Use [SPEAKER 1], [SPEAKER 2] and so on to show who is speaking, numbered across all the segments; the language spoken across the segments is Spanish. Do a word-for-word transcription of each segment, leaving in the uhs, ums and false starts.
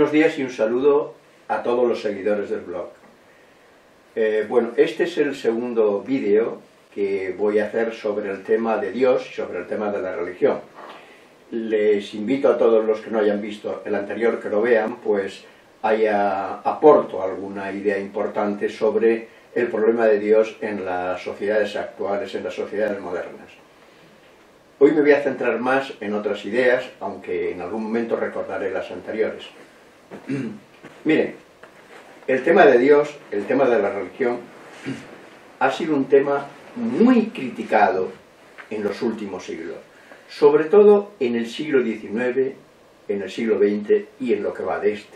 [SPEAKER 1] buenos días y un saludo a todos los seguidores del blog. Eh, bueno, este es el segundo vídeo que voy a hacer sobre el tema de Dios y sobre el tema de la religión. Les invito a todos los que no hayan visto el anterior que lo vean, pues haya, aporto alguna idea importante sobre el problema de Dios en las sociedades actuales, en las sociedades modernas. Hoy me voy a centrar más en otras ideas, aunque en algún momento recordaré las anteriores. Miren, el tema de Dios, el tema de la religión, ha sido un tema muy criticado en los últimos siglos, sobre todo en el siglo diecinueve, en el siglo veinte y en lo que va de este.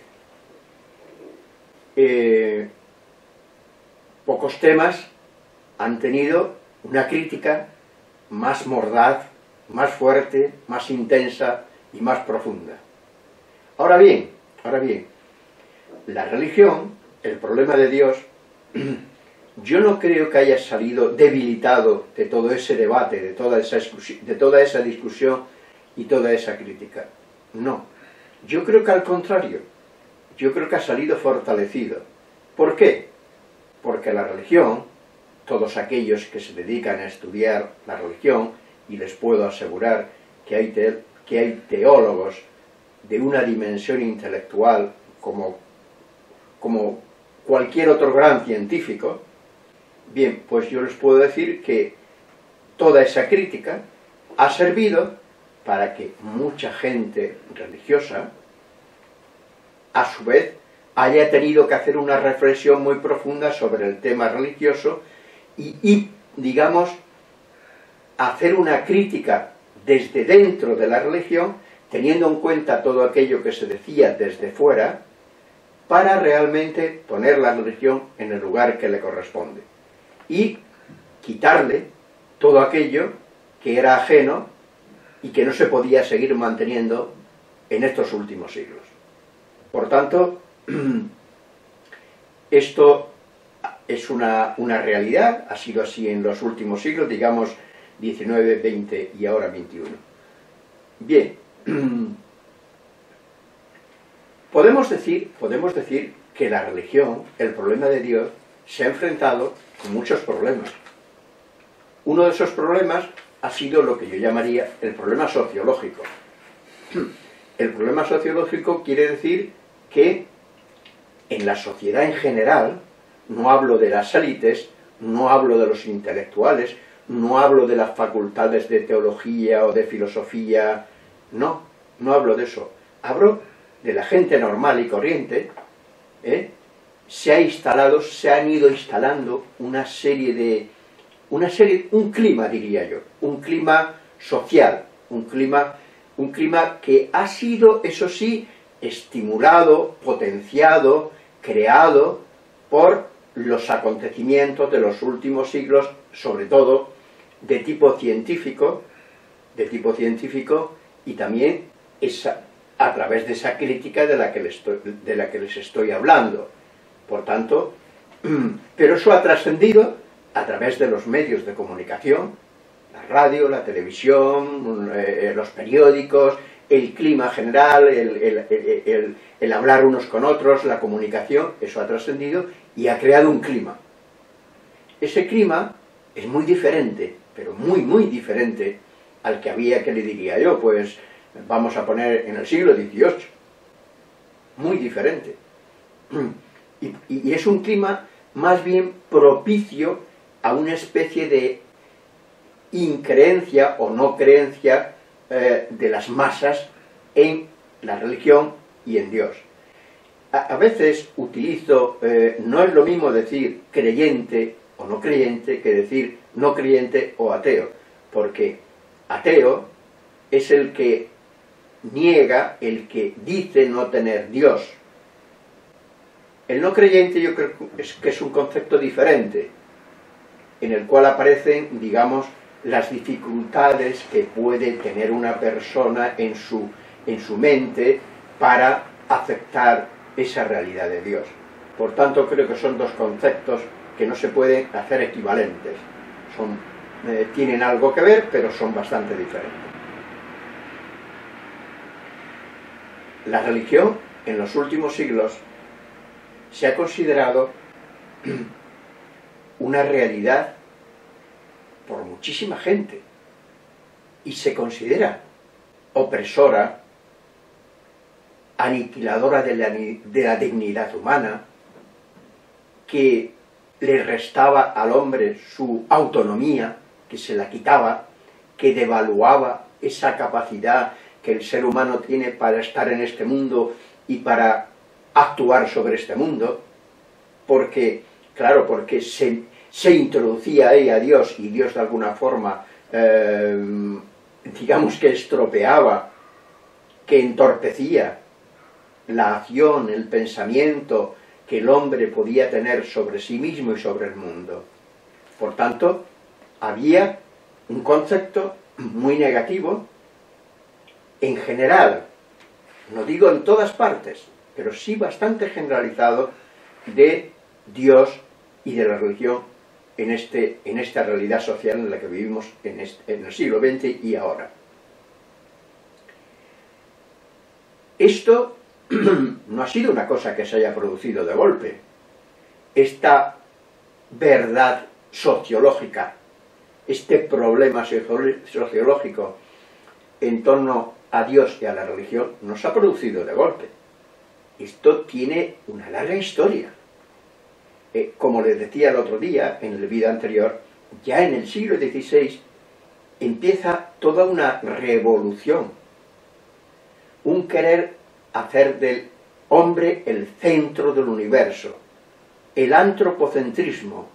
[SPEAKER 1] Eh, pocos temas han tenido una crítica más mordaz, más fuerte, más intensa y más profunda. Ahora bien, ahora bien, la religión, el problema de Dios, yo no creo que haya salido debilitado de todo ese debate, de toda esa, de toda esa discusión y toda esa crítica. No, yo creo que al contrario, yo creo que ha salido fortalecido. ¿Por qué? Porque la religión, todos aquellos que se dedican a estudiar la religión, y les puedo asegurar que hay, te, que hay teólogos de una dimensión intelectual como, como cualquier otro gran científico, bien, pues yo les puedo decir que toda esa crítica ha servido para que mucha gente religiosa, a su vez, haya tenido que hacer una reflexión muy profunda sobre el tema religioso y, y digamos, hacer una crítica desde dentro de la religión, teniendo en cuenta todo aquello que se decía desde fuera, para realmente poner la religión en el lugar que le corresponde y quitarle todo aquello que era ajeno y que no se podía seguir manteniendo en estos últimos siglos. Por tanto, esto es una, una realidad, ha sido así en los últimos siglos, digamos diecinueve, veinte y ahora veintiuno. Bien, podemos decir, podemos decir que la religión, el problema de Dios, se ha enfrentado con muchos problemas. Uno de esos problemas ha sido lo que yo llamaría el problema sociológico. El problema sociológico quiere decir que en la sociedad en general, no hablo de las élites, no hablo de los intelectuales, no hablo de las facultades de teología o de filosofía, no, no hablo de eso. Hablo de la gente normal y corriente. ¿eh? Se ha instalado, se han ido instalando una serie de, una serie, un clima diría yo, un clima social, un clima, un clima que ha sido, eso sí, estimulado, potenciado, creado por los acontecimientos de los últimos siglos, sobre todo de tipo científico, de tipo científico y también esa, a través de esa crítica de la que les estoy, de la que les estoy hablando. Por tanto, pero eso ha trascendido a través de los medios de comunicación, la radio, la televisión, eh, los periódicos, el clima general, el, el, el, el, el hablar unos con otros, la comunicación, eso ha trascendido y ha creado un clima. Ese clima es muy diferente, pero muy, muy diferente al que había, que le diría yo, pues vamos a poner en el siglo dieciocho. Muy diferente. Y, y es un clima más bien propicio a una especie de increencia o no creencia eh, de las masas en la religión y en Dios. A, a veces utilizo, eh, no es lo mismo decir creyente o no creyente que decir no creyente o ateo, porque ateo es el que niega, el que dice no tener Dios. El no creyente yo creo que es, que es un concepto diferente, en el cual aparecen, digamos, las dificultades que puede tener una persona en su, en su mente para aceptar esa realidad de Dios. Por tanto, creo que son dos conceptos que no se pueden hacer equivalentes. Son, eh, tienen algo que ver, pero son bastante diferentes. La religión en los últimos siglos se ha considerado una realidad por muchísima gente y se considera opresora, aniquiladora de la, de la dignidad humana, que le restaba al hombre su autonomía, que se la quitaba, que devaluaba esa capacidad que el ser humano tiene para estar en este mundo y para actuar sobre este mundo, porque, claro, porque se, se introducía ahí a Dios y Dios de alguna forma, eh, digamos que estropeaba, que entorpecía la acción, el pensamiento que el hombre podía tener sobre sí mismo y sobre el mundo. Por tanto, había un concepto muy negativo, en general, no digo en todas partes, pero sí bastante generalizado, de Dios y de la religión en, este, en esta realidad social en la que vivimos en, este, en el siglo veinte y ahora. Esto no ha sido una cosa que se haya producido de golpe. Esta verdad sociológica, este problema sociológico en torno a Dios y a la religión, no se ha producido de golpe. Esto tiene una larga historia. Eh, como les decía el otro día, en el vídeo anterior, ya en el siglo dieciséis empieza toda una revolución, un querer hacer del hombre el centro del universo, el antropocentrismo.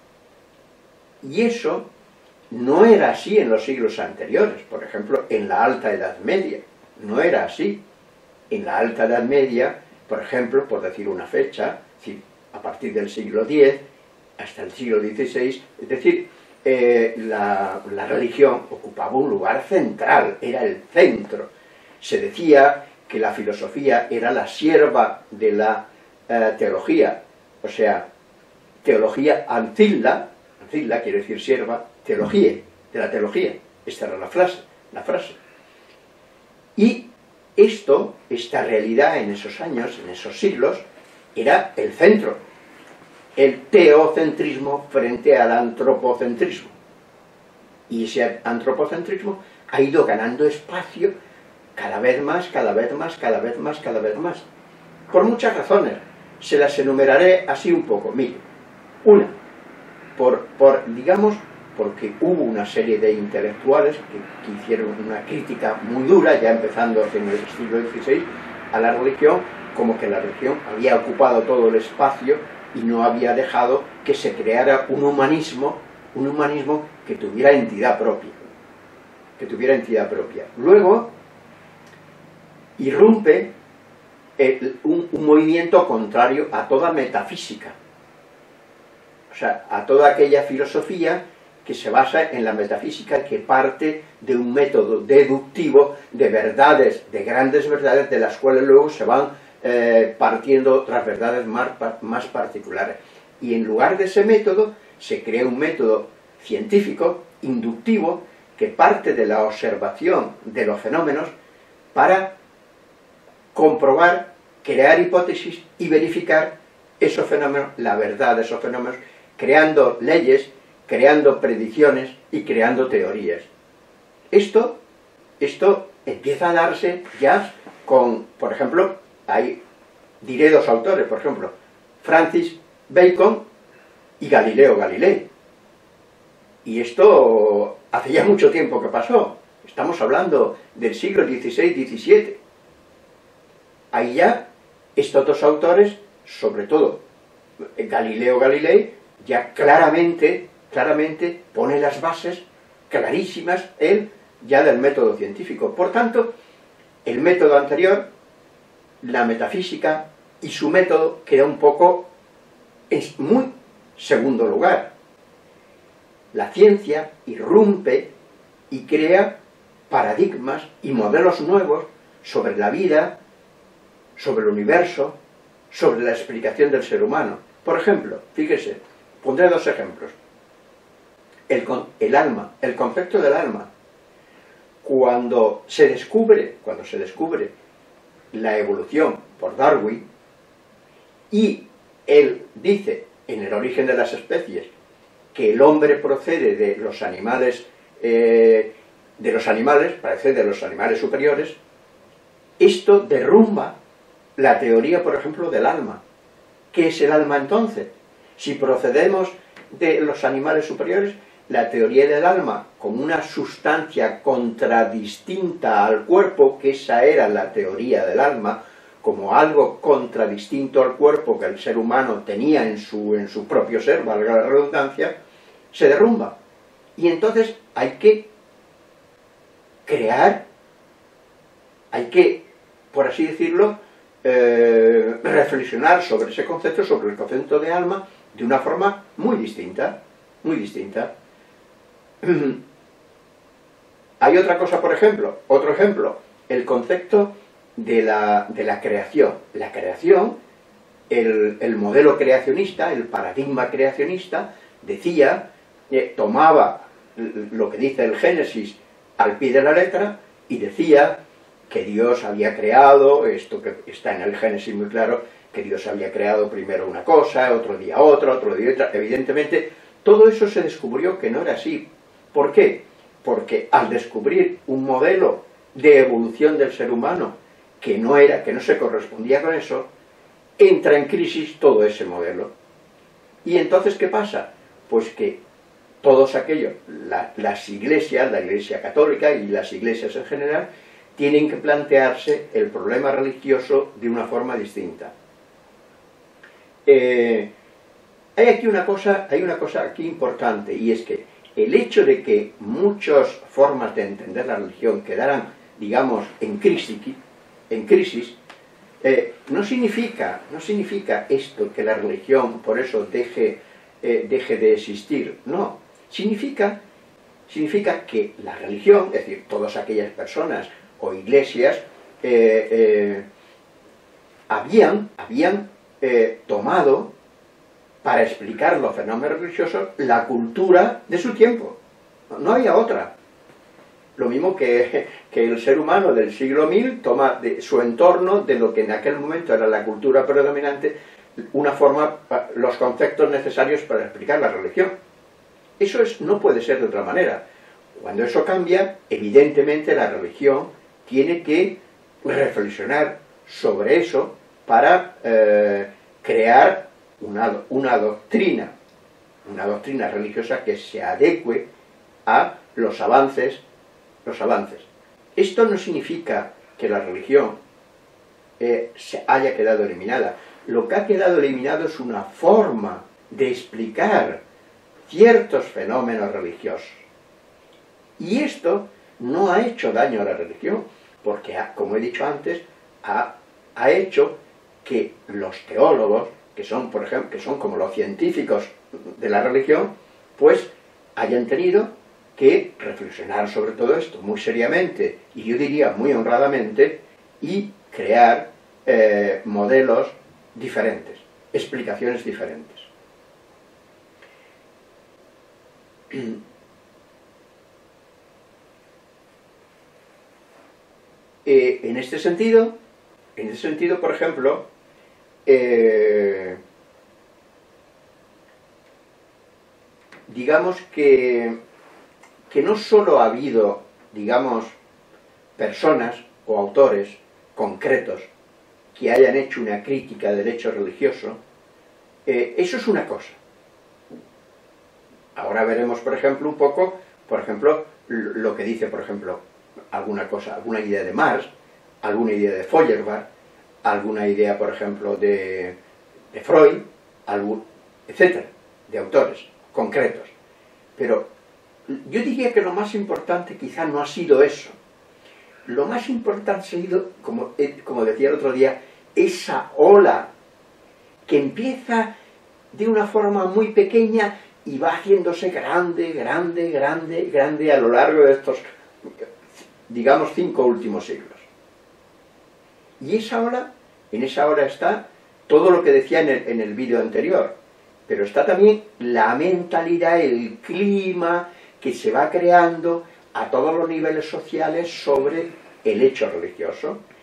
[SPEAKER 1] Y eso no era así en los siglos anteriores. Por ejemplo, en la Alta Edad Media, no era así. En la Alta Edad Media, por ejemplo, por decir una fecha, es decir, a partir del siglo diez hasta el siglo dieciséis, es decir, eh, la, la religión ocupaba un lugar central, era el centro. Se decía que la filosofía era la sierva de la eh, teología, o sea, teología ancilla, ancilla quiere decir sierva, teología, de la teología, esta era la frase, la frase. Y esto, esta realidad en esos años, en esos siglos, era el centro, el teocentrismo frente al antropocentrismo. Y ese antropocentrismo ha ido ganando espacio cada vez más, cada vez más, cada vez más, cada vez más. Por muchas razones. Se las enumeraré así un poco. Mire, una, por, por digamos, porque hubo una serie de intelectuales que, que hicieron una crítica muy dura, ya empezando en el siglo dieciséis, a la religión, como que la religión había ocupado todo el espacio y no había dejado que se creara un humanismo, un humanismo que tuviera entidad propia, que tuviera entidad propia. Luego irrumpe el, un, un movimiento contrario a toda metafísica, o sea, a toda aquella filosofía que se basa en la metafísica, que parte de un método deductivo de verdades, de grandes verdades, de las cuales luego se van eh, partiendo otras verdades más, más particulares. Y en lugar de ese método, se crea un método científico, inductivo, que parte de la observación de los fenómenos para comprobar, crear hipótesis y verificar esos fenómenos, la verdad de esos fenómenos, creando leyes, creando predicciones y creando teorías. Esto, esto empieza a darse ya con, por ejemplo, hay, diré dos autores, por ejemplo, Francis Bacon y Galileo Galilei. Y esto hace ya mucho tiempo que pasó. Estamos hablando del siglo dieciséis diecisiete. Ahí ya, estos dos autores, sobre todo Galileo Galilei, ya claramente, claramente pone las bases clarísimas, él, ya del método científico. Por tanto, el método anterior, la metafísica y su método queda un poco en muy segundo lugar. La ciencia irrumpe y crea paradigmas y modelos nuevos sobre la vida, sobre el universo, sobre la explicación del ser humano. Por ejemplo, fíjese, pondré dos ejemplos. El, el alma, el concepto del alma. Cuando se descubre, cuando se descubre la evolución por Darwin, y él dice en El origen de las especies que el hombre procede de los animales, eh, de los animales, parece de los animales superiores, esto derrumba la teoría, por ejemplo, del alma. ¿Qué es el alma entonces? Si procedemos de los animales superiores, la teoría del alma como una sustancia contradistinta al cuerpo, que esa era la teoría del alma, como algo contradistinto al cuerpo que el ser humano tenía en su, en su propio ser, valga la redundancia, se derrumba. Y entonces hay que crear, hay que, por así decirlo, eh, reflexionar sobre ese concepto, sobre el concepto de alma, de una forma muy distinta, muy distinta. Hay otra cosa, por ejemplo, otro ejemplo, el concepto de la, de la creación. La creación, el, el modelo creacionista, el paradigma creacionista, decía, eh, tomaba lo que dice el Génesis al pie de la letra y decía que Dios había creado, esto que está en el Génesis muy claro, que Dios había creado primero una cosa, otro día otra, otro día otra. Evidentemente, todo eso se descubrió que no era así. ¿Por qué? Porque al descubrir un modelo de evolución del ser humano que no era, que no se correspondía con eso, entra en crisis todo ese modelo. ¿Y entonces qué pasa? Pues que todos aquellos, la, las iglesias, la Iglesia Católica y las iglesias en general, tienen que plantearse el problema religioso de una forma distinta. Eh, hay aquí una cosa, hay una cosa aquí importante, y es que el hecho de que muchas formas de entender la religión quedaran, digamos, en crisis, en crisis eh, no significa, no significa esto que la religión por eso deje, eh, deje de existir, no, significa, significa que la religión, es decir, todas aquellas personas o iglesias eh, eh, habían, habían eh, tomado para explicar los fenómenos religiosos la cultura de su tiempo. No, no había otra. Lo mismo que, que el ser humano del siglo mil toma de su entorno, de lo que en aquel momento era la cultura predominante, una forma, los conceptos necesarios para explicar la religión. Eso es, no puede ser de otra manera. Cuando eso cambia, evidentemente la religión tiene que reflexionar sobre eso para eh, crear una, una doctrina, una doctrina religiosa que se adecue a los avances, los avances. Esto no significa que la religión eh, se haya quedado eliminada. Lo que ha quedado eliminado es una forma de explicar ciertos fenómenos religiosos. Y esto no ha hecho daño a la religión, porque, ha, como he dicho antes, ha, ha hecho que los teólogos, que son, por ejemplo, que son como los científicos de la religión, pues hayan tenido que reflexionar sobre todo esto muy seriamente, y yo diría muy honradamente, y crear eh, modelos diferentes, explicaciones diferentes. Eh, en este sentido, en este sentido, por ejemplo, eh, digamos que, que no solo ha habido, digamos, personas o autores concretos que hayan hecho una crítica del hecho religioso, eh, eso es una cosa. Ahora veremos, por ejemplo, un poco, por ejemplo, lo que dice, por ejemplo, alguna cosa, alguna idea de Marx, alguna idea de Feuerbach, alguna idea, por ejemplo, de, de Freud, algún, etcétera, de autores concretos. Pero yo diría que lo más importante quizá no ha sido eso. Lo más importante ha sido, como, como decía el otro día, esa ola que empieza de una forma muy pequeña y va haciéndose grande, grande, grande, grande a lo largo de estos, digamos, cinco últimos siglos. Y esa ola, en esa ola está todo lo que decía en el, en el vídeo anterior, pero está también la mentalidad, el clima que se va creando a todos los niveles sociales sobre el hecho religioso.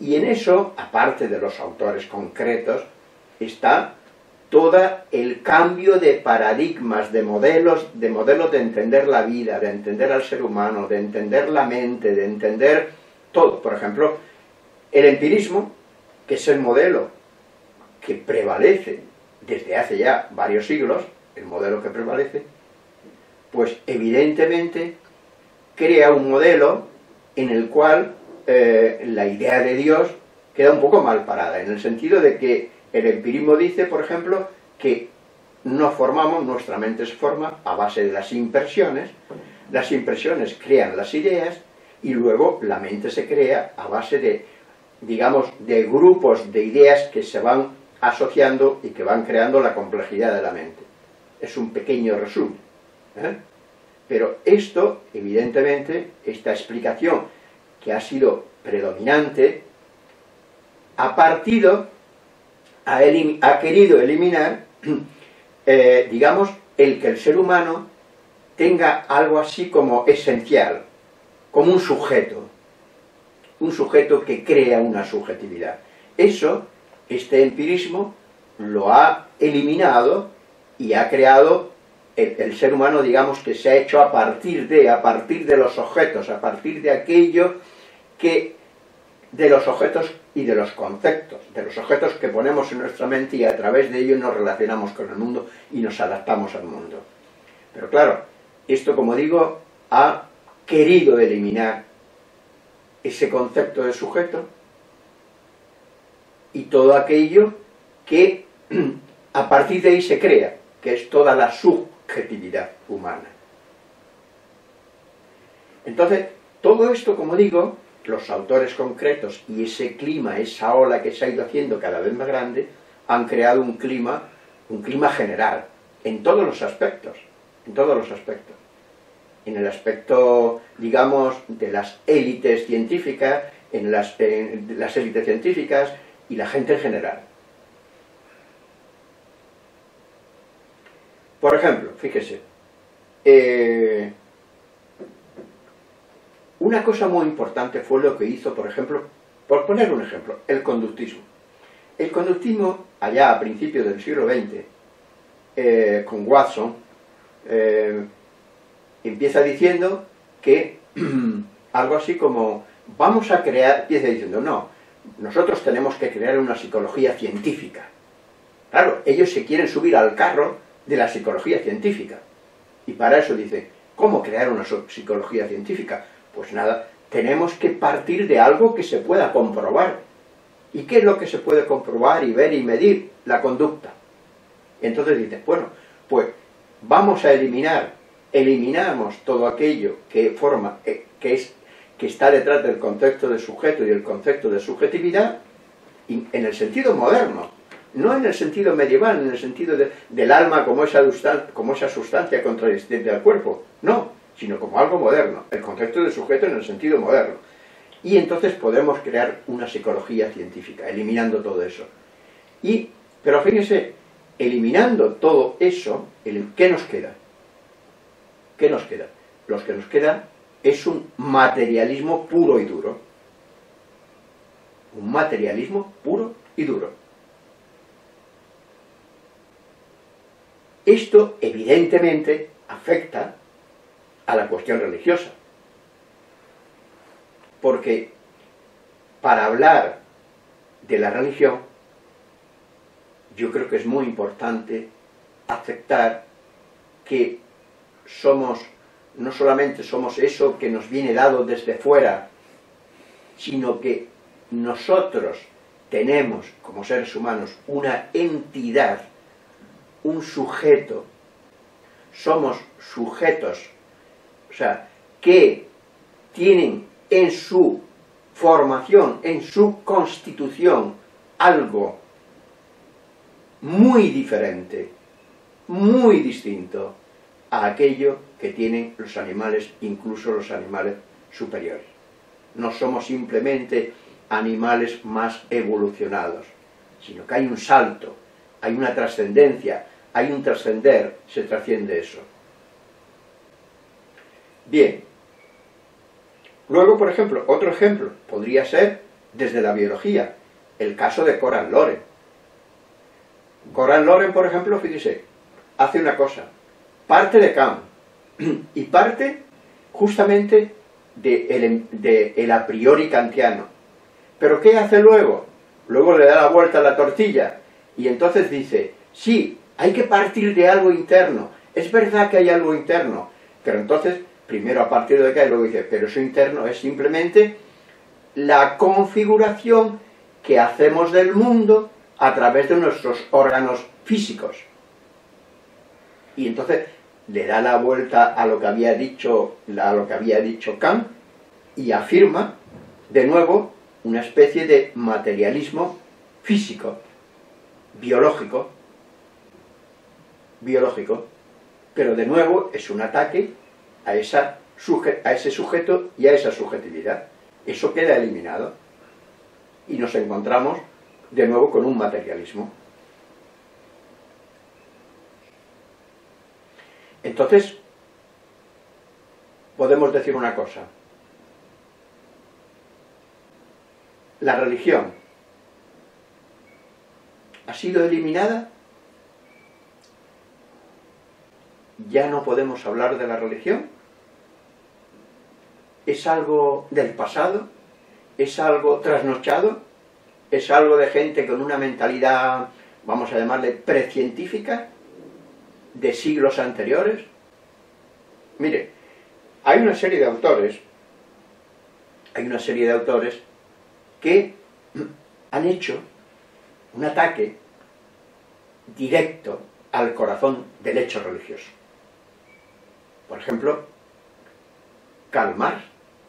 [SPEAKER 1] Y en eso, aparte de los autores concretos, está todo el cambio de paradigmas, de modelos, de modelos de entender la vida, de entender al ser humano, de entender la mente, de entender todo. Por ejemplo, el empirismo, que es el modelo que prevalece desde hace ya varios siglos, el modelo que prevalece, pues evidentemente crea un modelo en el cual eh, la idea de Dios queda un poco mal parada, en el sentido de que el empirismo dice, por ejemplo, que nos formamos, nuestra mente se forma a base de las impresiones, las impresiones crean las ideas, y luego la mente se crea a base de, digamos, de grupos de ideas que se van asociando y que van creando la complejidad de la mente. Es un pequeño resumen, ¿eh? Pero esto, evidentemente, esta explicación que ha sido predominante, ha partido, ha, elim ha querido eliminar, eh, digamos, el que el ser humano tenga algo así como esencial, como un sujeto, un sujeto que crea una subjetividad. Eso, este empirismo, lo ha eliminado y ha creado el, el ser humano, digamos, que se ha hecho a partir de, a partir de los objetos, a partir de aquello que, de los objetos y de los conceptos, de los objetos que ponemos en nuestra mente y a través de ellos nos relacionamos con el mundo y nos adaptamos al mundo. Pero claro, esto, como digo, ha querido eliminar ese concepto de sujeto y todo aquello que a partir de ahí se crea, que es toda la subjetividad humana. Entonces, todo esto, como digo, los autores concretos y ese clima, esa ola que se ha ido haciendo cada vez más grande, han creado un clima, un clima general, en todos los aspectos, en todos los aspectos. En el aspecto, digamos, de las élites científicas, en las, en las élites científicas y la gente en general. Por ejemplo, fíjese, eh, una cosa muy importante fue lo que hizo, por ejemplo, por poner un ejemplo, el conductismo. El conductismo, allá a principios del siglo veinte, eh, con Watson, eh, empieza diciendo que algo así como, vamos a crear, empieza diciendo, no, nosotros tenemos que crear una psicología científica. Claro, ellos se quieren subir al carro de la psicología científica. Y para eso dice, ¿cómo crear una psicología científica? Pues nada, tenemos que partir de algo que se pueda comprobar. ¿Y qué es lo que se puede comprobar y ver y medir? La conducta. Entonces dice, bueno, pues vamos a eliminar, eliminamos todo aquello que forma, que es, que está detrás del concepto de sujeto y el concepto de subjetividad, en el sentido moderno, no en el sentido medieval, en el sentido de, del alma como esa, como esa sustancia contradicente al cuerpo, no, sino como algo moderno, el concepto de sujeto en el sentido moderno. Y entonces podemos crear una psicología científica, eliminando todo eso. Y, pero fíjense, eliminando todo eso, ¿qué nos queda? ¿Qué nos queda? Lo que nos queda es un materialismo puro y duro. Un materialismo puro y duro. Esto, evidentemente, afecta a la cuestión religiosa. Porque para hablar de la religión, yo creo que es muy importante aceptar que somos, no solamente somos eso que nos viene dado desde fuera, sino que nosotros tenemos, como seres humanos, una entidad, un sujeto, somos sujetos, o sea, que tienen en su formación, en su constitución, algo muy diferente, muy distinto a aquello que tienen los animales, incluso los animales superiores. No somos simplemente animales más evolucionados, sino que hay un salto, hay una trascendencia, hay un trascender, se trasciende eso. Bien. Luego, por ejemplo, otro ejemplo podría ser desde la biología. El caso de Konrad Lorenz. Konrad Lorenz, por ejemplo, fíjese, hace una cosa, parte de Kant y parte justamente de el, de el a priori kantiano. ¿Pero qué hace luego? Luego le da la vuelta a la tortilla y entonces dice, sí, hay que partir de algo interno, es verdad que hay algo interno, pero entonces, primero a partir de acá y luego dice, pero eso interno es simplemente la configuración que hacemos del mundo a través de nuestros órganos físicos. Y entonces le da la vuelta a lo que había dicho, a lo que había dicho Kant y afirma de nuevo una especie de materialismo físico, biológico, biológico, pero de nuevo es un ataque a, esa suje a ese sujeto y a esa subjetividad. Eso queda eliminado y nos encontramos de nuevo con un materialismo. Entonces, podemos decir una cosa. La religión ha sido eliminada. ¿Ya no podemos hablar de la religión? ¿Es algo del pasado? ¿Es algo trasnochado? ¿Es algo de gente con una mentalidad, vamos a llamarle, precientífica, de siglos anteriores? Mire, hay una serie de autores, hay una serie de autores que han hecho un ataque directo al corazón del hecho religioso. Por ejemplo, Karl Marx.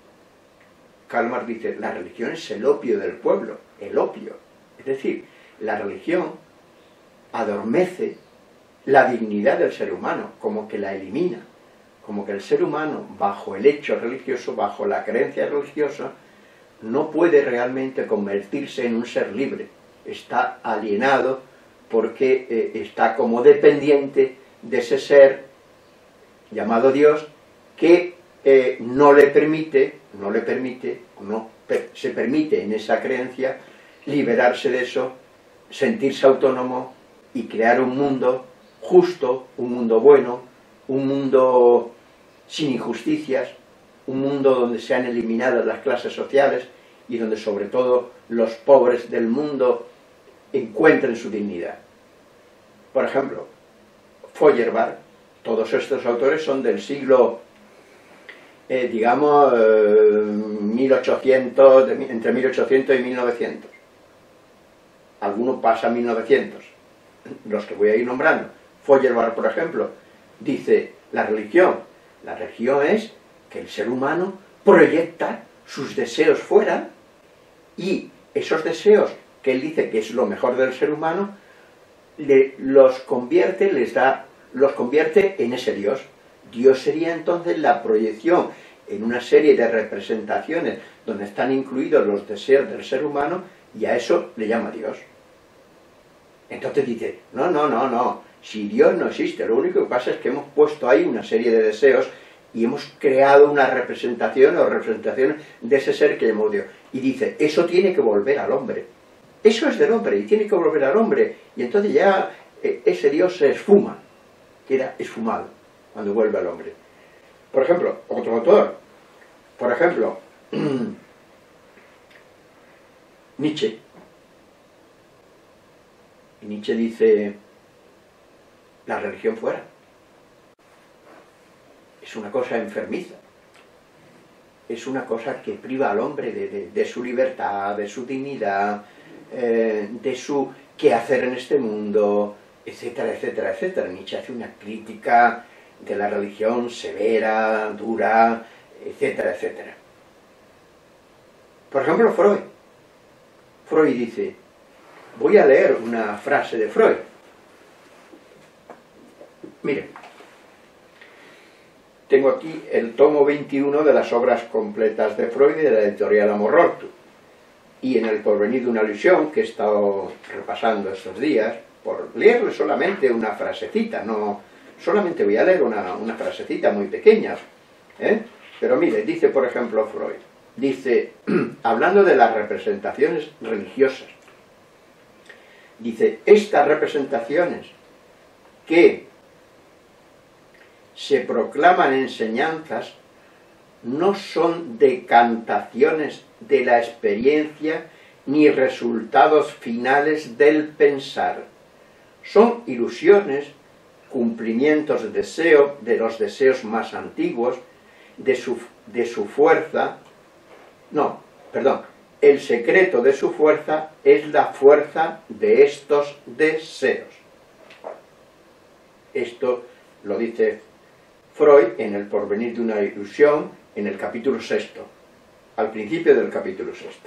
[SPEAKER 1] Karl Marx dice, la religión es el opio del pueblo, el opio. Es decir, la religión adormece la dignidad del ser humano, como que la elimina, como que el ser humano, bajo el hecho religioso, bajo la creencia religiosa, no puede realmente convertirse en un ser libre. Está alienado porque eh, está como dependiente de ese ser llamado Dios, que eh, no le permite, no le permite, no per, se permite en esa creencia liberarse de eso, sentirse autónomo y crear un mundo justo, un mundo bueno, un mundo sin injusticias, un mundo donde se han eliminado las clases sociales y donde sobre todo los pobres del mundo encuentren su dignidad. Por ejemplo, Feuerbach, todos estos autores son del siglo, eh, digamos, eh, mil ochocientos, de, entre mil ochocientos y mil novecientos. Algunos pasan a mil novecientos, los que voy a ir nombrando. Feuerbach, por ejemplo, dice, la religión, la religión es que el ser humano proyecta sus deseos fuera y esos deseos que él dice que es lo mejor del ser humano, le, los convierte, les da, los convierte en ese Dios. Dios sería entonces la proyección en una serie de representaciones donde están incluidos los deseos del ser humano y a eso le llama Dios. Entonces dice, no, no, no, no, si Dios no existe, lo único que pasa es que hemos puesto ahí una serie de deseos y hemos creado una representación o representación de ese ser que llamamos Dios. Y dice, eso tiene que volver al hombre. Eso es del hombre y tiene que volver al hombre. Y entonces ya eh, ese Dios se esfuma, queda esfumado cuando vuelve al hombre. Por ejemplo, otro autor, por ejemplo, Nietzsche. Y Nietzsche dice, la religión fuera. Es una cosa enfermiza. Es una cosa que priva al hombre de, de, de su libertad, de su dignidad, eh, de su quehacer en este mundo, etcétera, etcétera, etcétera. Nietzsche hace una crítica de la religión severa, dura, etcétera, etcétera. Por ejemplo, Freud. Freud dice, voy a leer una frase de Freud. Miren, tengo aquí el tomo veintiuno de las obras completas de Freud de la editorial Amor Ortu. Y en El porvenir de una ilusión, que he estado repasando estos días, por leerle solamente una frasecita, no, solamente voy a leer una, una frasecita muy pequeña, ¿eh? Pero mire, dice por ejemplo Freud, dice, hablando de las representaciones religiosas, dice, estas representaciones que se proclaman enseñanzas no son decantaciones de la experiencia ni resultados finales del pensar. Son ilusiones, cumplimientos de deseo, de los deseos más antiguos, de su, de su fuerza. No, perdón, el secreto de su fuerza es la fuerza de estos deseos. Esto lo dice Freud en El porvenir de una ilusión, en el capítulo sexto, al principio del capítulo sexto.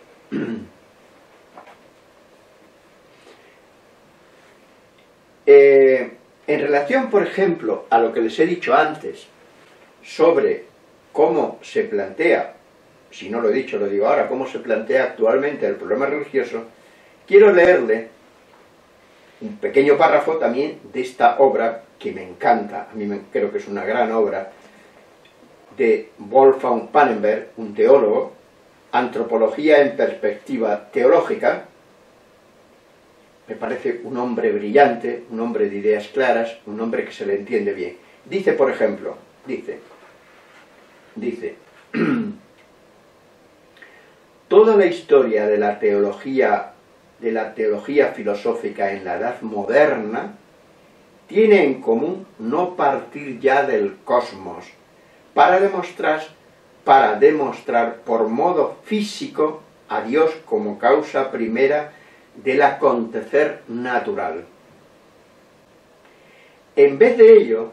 [SPEAKER 1] Eh, en relación, por ejemplo, a lo que les he dicho antes, sobre cómo se plantea, si no lo he dicho, lo digo ahora, cómo se plantea actualmente el problema religioso, quiero leerle un pequeño párrafo también de esta obra que me encanta, a mí me, creo que es una gran obra, de Wolfgang Pannenberg, un teólogo, Antropología en perspectiva teológica. Me parece un hombre brillante, un hombre de ideas claras, un hombre que se le entiende bien. Dice, por ejemplo, dice, dice, toda la historia de la teología, de la teología filosófica en la Edad Moderna tiene en común no partir ya del cosmos para demostrar, para demostrar por modo físico a Dios como causa primera del acontecer natural. En vez de ello,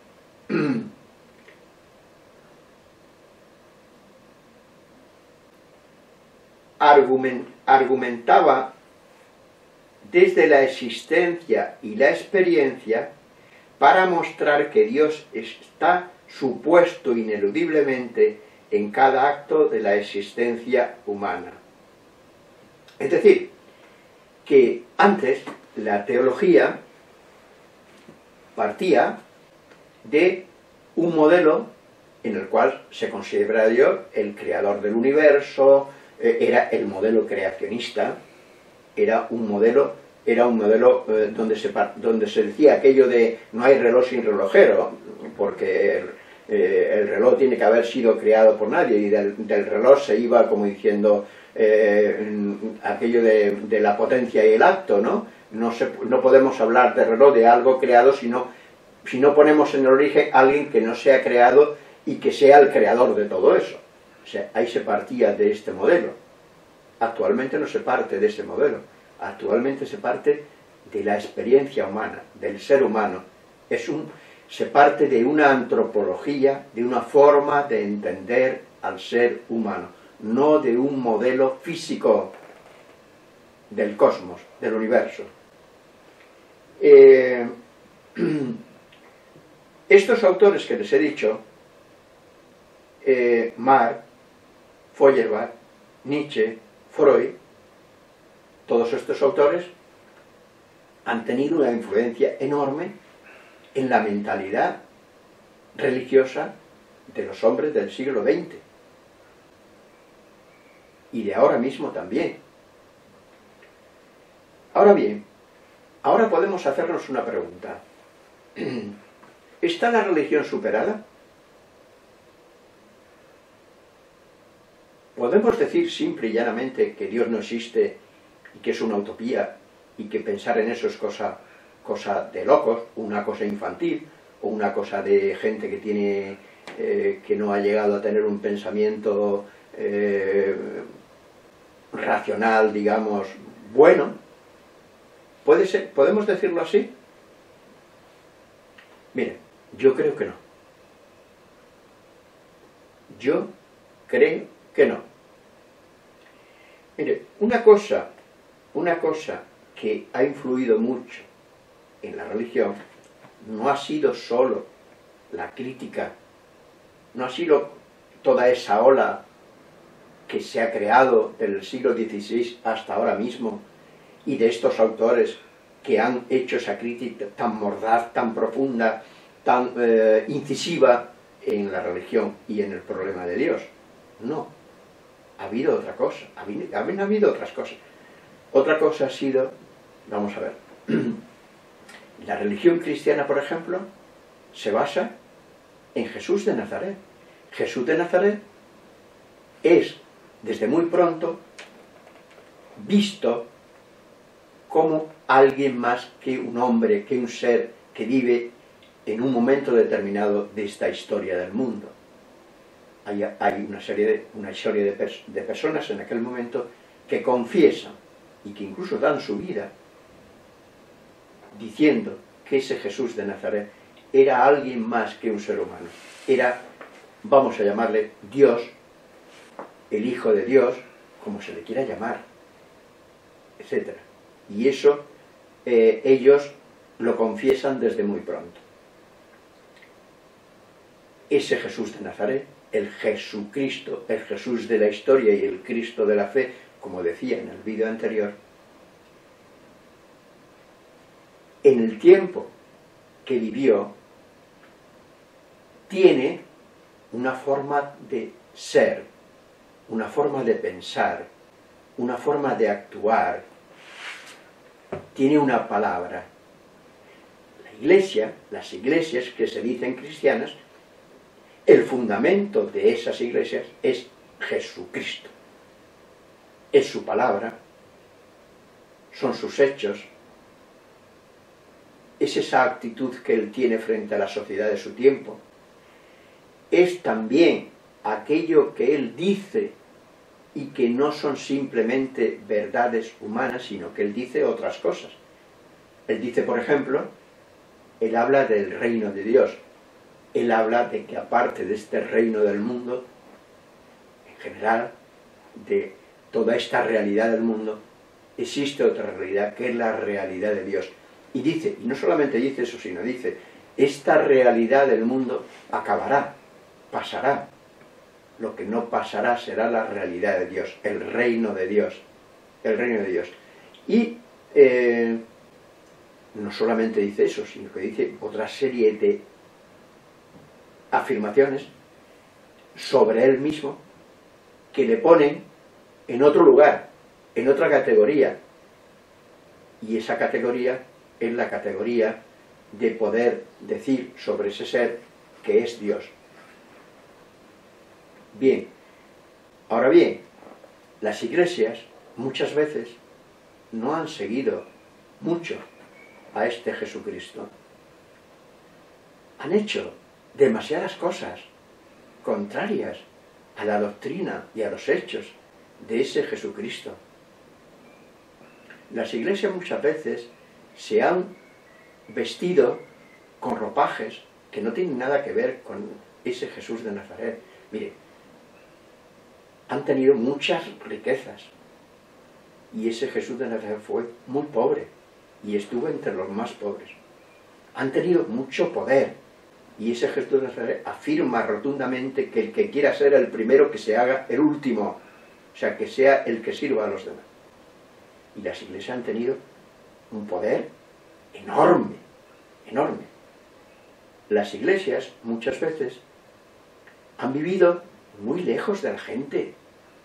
[SPEAKER 1] argument, argumentaba desde la existencia y la experiencia para mostrar que Dios está supuesto ineludiblemente en cada acto de la existencia humana. Es decir, que antes la teología partía de un modelo en el cual se considera a Dios el creador del universo, eh, era el modelo creacionista, era un modelo, era un modelo eh, donde, se, donde se decía aquello de no hay reloj sin relojero, porque el, eh, el reloj tiene que haber sido creado por nadie, y del, del reloj se iba como diciendo eh, aquello de, de la potencia y el acto, ¿no? No, se, no podemos hablar de reloj de algo creado sino, si no ponemos en el origen a alguien que no sea creado y que sea el creador de todo eso. O sea, ahí se partía de este modelo. Actualmente no se parte de ese modelo. Actualmente se parte de la experiencia humana, del ser humano. Es un, se parte de una antropología, de una forma de entender al ser humano, no de un modelo físico del cosmos, del universo. Eh, estos autores que les he dicho, eh, Marx, Feuerbach, Nietzsche, Freud, todos estos autores han tenido una influencia enorme en la mentalidad religiosa de los hombres del siglo veinte y de ahora mismo también. Ahora bien, ahora podemos hacernos una pregunta. ¿Está la religión superada? ¿Podemos decir simple y llanamente que Dios no existe y que es una utopía y que pensar en eso es cosa, cosa de locos, una cosa infantil o una cosa de gente que tiene eh, que no ha llegado a tener un pensamiento eh, racional, digamos, bueno? ¿Puede ser, ¿Podemos decirlo así? Miren, yo creo que no. Yo creo que no. Mire, una cosa, una cosa que ha influido mucho en la religión no ha sido solo la crítica, no ha sido toda esa ola que se ha creado del siglo dieciséis hasta ahora mismo, y de estos autores que han hecho esa crítica tan mordaz, tan profunda, tan eh, incisiva en la religión y en el problema de Dios. No. ha habido otra cosa, ha habido, ha habido otras cosas. Otra cosa ha sido, vamos a ver, la religión cristiana, por ejemplo, se basa en Jesús de Nazaret. Jesús de Nazaret es, desde muy pronto, visto como alguien más que un hombre, que un ser que vive en un momento determinado de esta historia del mundo. Hay, hay una serie, de, una historia de, pers de personas en aquel momento que confiesan y que incluso dan su vida diciendo que ese Jesús de Nazaret era alguien más que un ser humano. Era, vamos a llamarle, Dios, el Hijo de Dios, como se le quiera llamar, etcétera. Y eso eh, ellos lo confiesan desde muy pronto. Ese Jesús de Nazaret, el Jesucristo, el Jesús de la historia y el Cristo de la fe, como decía en el vídeo anterior, en el tiempo que vivió, tiene una forma de ser, una forma de pensar, una forma de actuar, tiene una palabra. La Iglesia, las iglesias que se dicen cristianas, el fundamento de esas iglesias es Jesucristo. Es su palabra, son sus hechos, es esa actitud que él tiene frente a la sociedad de su tiempo. Es también aquello que él dice y que no son simplemente verdades humanas, sino que él dice otras cosas. Él dice, por ejemplo, él habla del reino de Dios. Él habla de que aparte de este reino del mundo, en general, de toda esta realidad del mundo, existe otra realidad que es la realidad de Dios. Y dice, y no solamente dice eso, sino dice, esta realidad del mundo acabará, pasará. Lo que no pasará será la realidad de Dios, el reino de Dios, el reino de Dios. Y eh, no solamente dice eso, sino que dice otra serie de afirmaciones sobre él mismo que le ponen en otro lugar, en otra categoría. Y esa categoría es la categoría de poder decir sobre ese ser que es Dios. Bien, ahora bien, las iglesias muchas veces no han seguido mucho a este Jesucristo. Han hecho demasiadas cosas contrarias a la doctrina y a los hechos de ese Jesucristo. Las iglesias muchas veces se han vestido con ropajes que no tienen nada que ver con ese Jesús de Nazaret. Mire, han tenido muchas riquezas y ese Jesús de Nazaret fue muy pobre y estuvo entre los más pobres. Han tenido mucho poder y ese Jesús de Nazaret afirma rotundamente que el que quiera ser el primero, que se haga el último, o sea, que sea el que sirva a los demás. Y las iglesias han tenido un poder enorme, enorme. Las iglesias muchas veces han vivido muy lejos de la gente.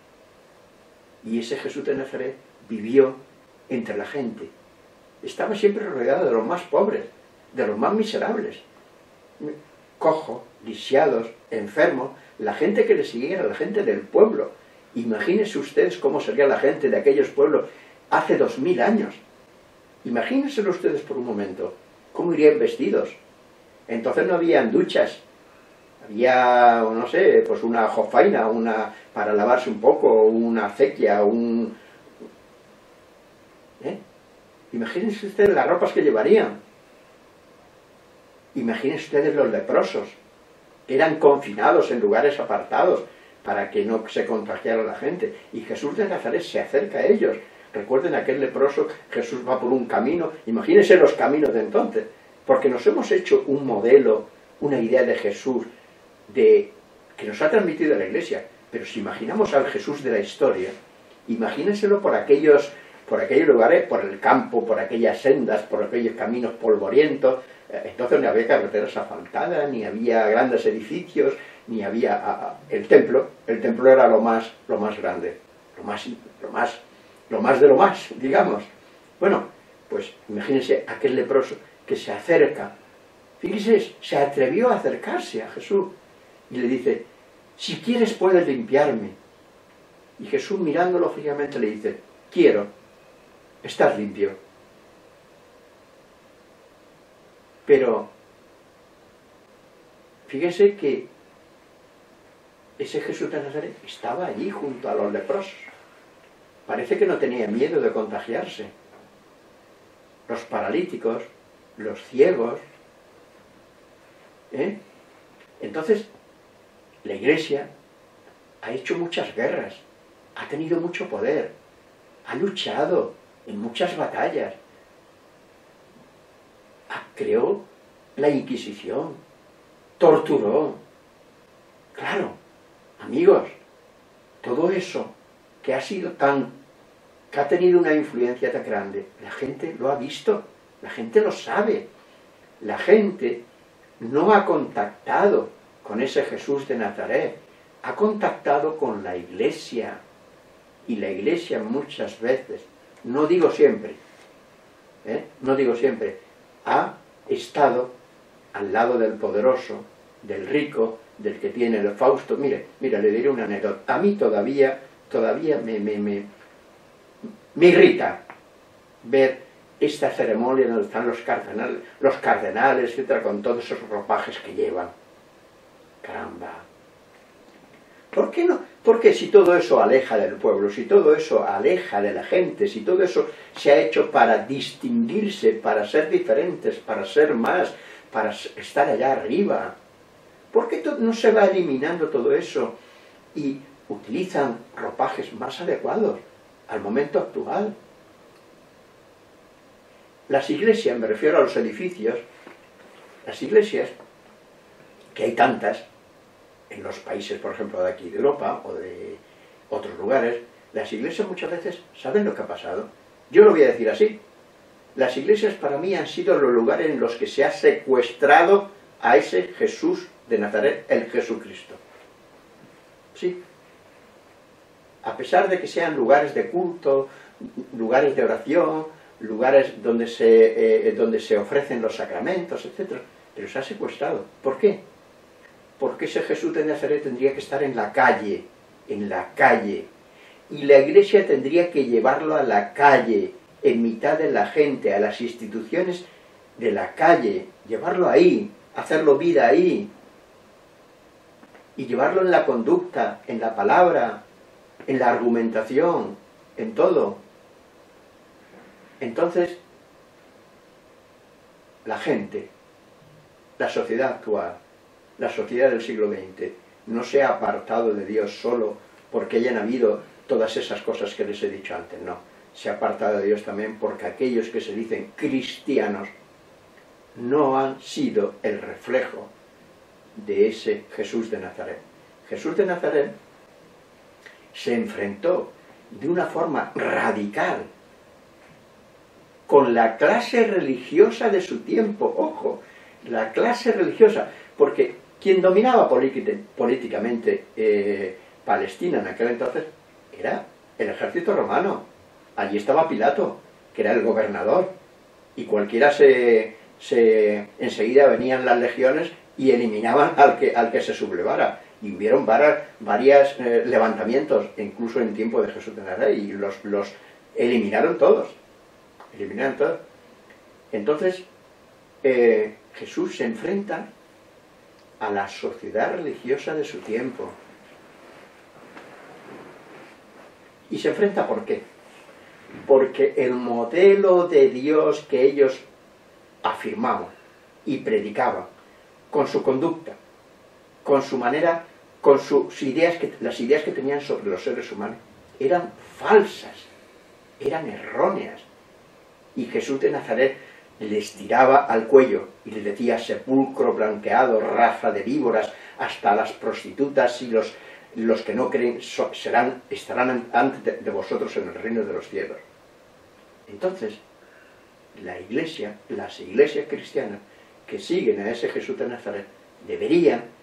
[SPEAKER 1] Y ese Jesús de Nazaret vivió entre la gente. Estaba siempre rodeado de los más pobres, de los más miserables. Cojos, lisiados, enfermos, la gente que le siguiera, la gente del pueblo. Imagínense ustedes cómo sería la gente de aquellos pueblos hace dos mil años. Imagínenselo ustedes por un momento, cómo irían vestidos. Entonces no habían duchas, había, no sé, pues una jofaina, una para lavarse un poco, una acequia, un... ¿Eh? Imagínense ustedes las ropas que llevarían. Imagínense ustedes los leprosos, que eran confinados en lugares apartados para que no se contagiara la gente. Y Jesús de Nazaret se acerca a ellos. Recuerden aquel leproso, Jesús va por un camino. Imagínense los caminos de entonces, porque nos hemos hecho un modelo, una idea de Jesús de, que nos ha transmitido la Iglesia. Pero si imaginamos al Jesús de la historia, imagínenselo por aquellos, por aquellos lugares, por el campo, por aquellas sendas, por aquellos caminos polvorientos. Entonces no había carreteras asfaltadas, ni había grandes edificios, ni había a, a, el templo. El templo era lo más, lo más grande, lo más, lo más, lo más de lo más, digamos. Bueno, pues imagínense aquel leproso que se acerca. Fíjese, se atrevió a acercarse a Jesús y le dice: si quieres puedes limpiarme. Y Jesús, mirándolo fijamente, le dice: quiero, estás limpio. Pero fíjese que ese Jesús de Nazaret estaba allí junto a los leprosos. Parece que no tenía miedo de contagiarse. Los paralíticos, los ciegos. ¿eh? Entonces, la Iglesia ha hecho muchas guerras, ha tenido mucho poder, ha luchado en muchas batallas, creó la Inquisición, torturó. Claro, amigos, todo eso que ha sido tan, que ha tenido una influencia tan grande, la gente lo ha visto, la gente lo sabe, la gente no ha contactado con ese Jesús de Nazaret, ha contactado con la Iglesia, y la Iglesia muchas veces, no digo siempre, ¿eh? no digo siempre, ha estado al lado del poderoso, del rico, del que tiene el Fausto. Mire, mire, le diré una anécdota. A mí todavía, todavía me, me, me, me irrita ver esta ceremonia donde están los cardenales, los cardenales, etcétera, con todos esos ropajes que llevan. Caramba. ¿Por qué no? Porque si todo eso aleja del pueblo, si todo eso aleja de la gente, si todo eso se ha hecho para distinguirse, para ser diferentes, para ser más, para estar allá arriba, ¿por qué no se va eliminando todo eso y utilizan ropajes más adecuados al momento actual? Las iglesias, me refiero a los edificios, las iglesias, que hay tantas, en los países, por ejemplo, de aquí de Europa o de otros lugares, las iglesias muchas veces, ¿saben lo que ha pasado? Yo lo voy a decir así. Las iglesias para mí han sido los lugares en los que se ha secuestrado a ese Jesús de Nazaret, el Jesucristo. Sí. A pesar de que sean lugares de culto, lugares de oración, lugares donde se, eh, donde se ofrecen los sacramentos, etcétera, pero se ha secuestrado. ¿Por qué? Porque ese Jesús de Nazaret tendría que estar en la calle, en la calle, y la Iglesia tendría que llevarlo a la calle, en mitad de la gente, a las instituciones de la calle, llevarlo ahí, hacerlo vida ahí, y llevarlo en la conducta, en la palabra, en la argumentación, en todo. Entonces, la gente, la sociedad actual, la sociedad del siglo veinte, no se ha apartado de Dios solo porque hayan habido todas esas cosas que les he dicho antes, no. Se ha apartado de Dios también porque aquellos que se dicen cristianos no han sido el reflejo de ese Jesús de Nazaret. Jesús de Nazaret se enfrentó de una forma radical con la clase religiosa de su tiempo, ojo, la clase religiosa, porque quien dominaba políticamente eh, Palestina en aquel entonces era el ejército romano. Allí estaba Pilato, que era el gobernador, y cualquiera se, se enseguida venían las legiones y eliminaban al que, al que se sublevara. Y hubieron varias, varias eh, levantamientos, incluso en tiempo de Jesús de Nazaret, y los, los eliminaron todos. Eliminaron todos. Entonces, eh, Jesús se enfrenta a la sociedad religiosa de su tiempo. ¿Y se enfrenta por qué? Porque el modelo de Dios que ellos afirmaban y predicaban, con su conducta, con su manera, con sus ideas, que, las ideas que tenían sobre los seres humanos, eran falsas, eran erróneas. Y Jesús de Nazaret les tiraba al cuello y les decía: sepulcro blanqueado, raza de víboras, hasta las prostitutas y los, los que no creen so, serán, estarán antes de, de vosotros en el reino de los cielos. Entonces, la iglesia, las iglesias cristianas que siguen a ese Jesús de Nazaret, deberían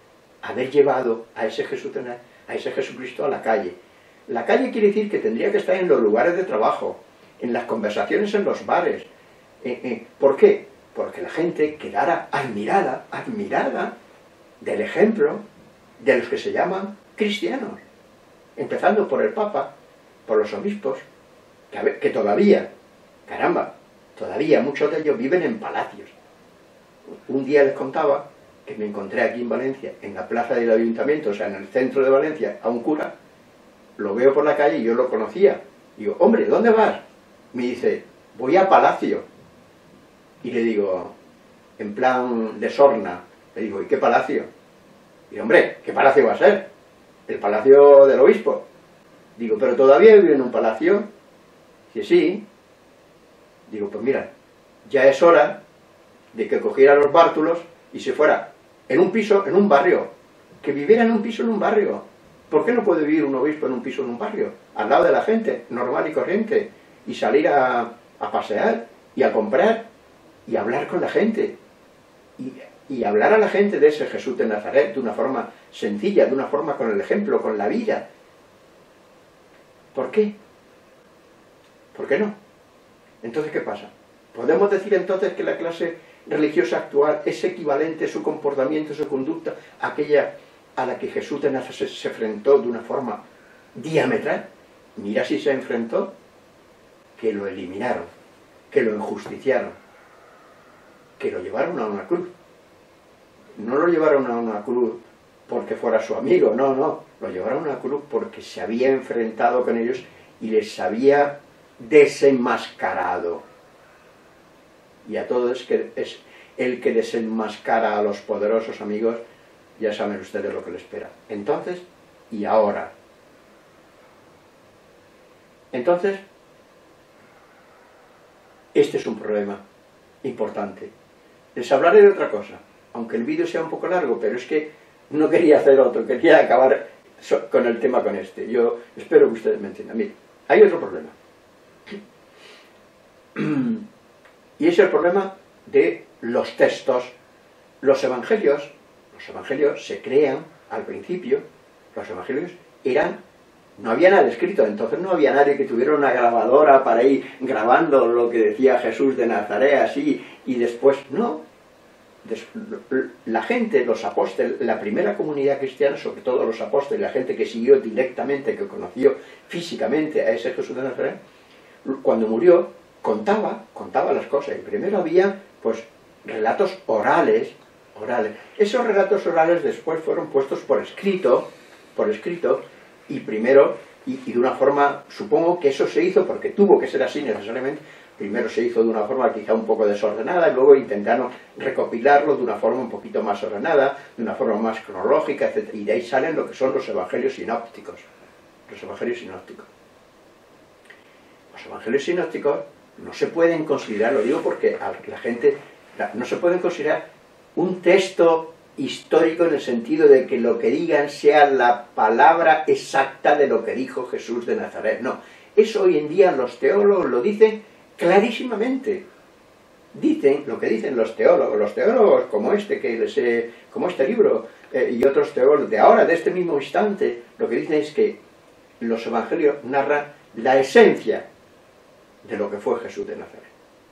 [SPEAKER 1] haber llevado a ese, Jesús, a ese Jesucristo a la calle. La calle quiere decir que tendría que estar en los lugares de trabajo, en las conversaciones en los bares. Eh, eh, ¿Por qué? Porque la gente quedara admirada, admirada del ejemplo de los que se llaman cristianos, empezando por el Papa, por los obispos, que, que todavía, caramba, todavía muchos de ellos viven en palacios. Un día les contaba que me encontré aquí en Valencia, en la plaza del ayuntamiento, o sea, en el centro de Valencia, a un cura, lo veo por la calle y yo lo conocía. Digo, hombre, ¿dónde vas? Me dice, voy a Palacio. Y le digo, en plan de sorna, le digo, ¿y qué palacio? Y hombre, ¿qué palacio va a ser? El palacio del obispo. Digo, ¿pero todavía vive en un palacio? Dice, sí. Digo, pues mira, ya es hora de que cogiera los bártulos y se fuera en un piso, en un barrio. Que viviera en un piso, en un barrio. ¿Por qué no puede vivir un obispo en un piso, en un barrio? Al lado de la gente, normal y corriente. Y salir a, a pasear y a comprar y a hablar con la gente. Y, y hablar a la gente de ese Jesús de Nazaret de una forma sencilla, de una forma con el ejemplo, con la vida. ¿Por qué? ¿Por qué no? Entonces, ¿qué pasa? ¿Podemos decir entonces que la clase religiosa actual es equivalente, su comportamiento, su conducta, a aquella a la que Jesús de Nazaret se enfrentó de una forma diametral? Mira si se enfrentó, que lo eliminaron, que lo enjusticiaron, que lo llevaron a una cruz. No lo llevaron a una cruz porque fuera su amigo, no, no, lo llevaron a una cruz porque se había enfrentado con ellos y les había desenmascarado. Y a todos que es el que desenmascara a los poderosos, amigos, ya saben ustedes lo que les espera. Entonces, y ahora. Entonces, este es un problema importante. Les hablaré de otra cosa, aunque el vídeo sea un poco largo, pero es que no quería hacer otro, quería acabar con el tema con este. Yo espero que ustedes me entiendan. Miren, hay otro problema. Y es el problema de los textos. Los evangelios, los evangelios se crean al principio, los evangelios eran, no había nada escrito, entonces no había nadie que tuviera una grabadora para ir grabando lo que decía Jesús de Nazaret así, y después, no. La gente, los apóstoles, la primera comunidad cristiana, sobre todo los apóstoles, la gente que siguió directamente, que conoció físicamente a ese Jesús de Nazaret, cuando murió, contaba, contaba las cosas. Y primero había, pues, relatos orales, orales. Esos relatos orales después fueron puestos por escrito, por escrito, y primero, y, y de una forma, supongo que eso se hizo, porque tuvo que ser así necesariamente, primero se hizo de una forma quizá un poco desordenada, y luego intentaron recopilarlo de una forma un poquito más ordenada, de una forma más cronológica, etcétera. Y de ahí salen lo que son los evangelios sinópticos. Los evangelios sinópticos. Los evangelios sinópticos no se pueden considerar, lo digo porque a la gente, no se pueden considerar un texto histórico en el sentido de que lo que digan sea la palabra exacta de lo que dijo Jesús de Nazaret. No, eso hoy en día los teólogos lo dicen clarísimamente. Dicen lo que dicen los teólogos, los teólogos como este, que les he, como este libro, eh, y otros teólogos de ahora, de este mismo instante, lo que dicen es que los evangelios narran la esencia de lo que fue Jesús de Nazaret.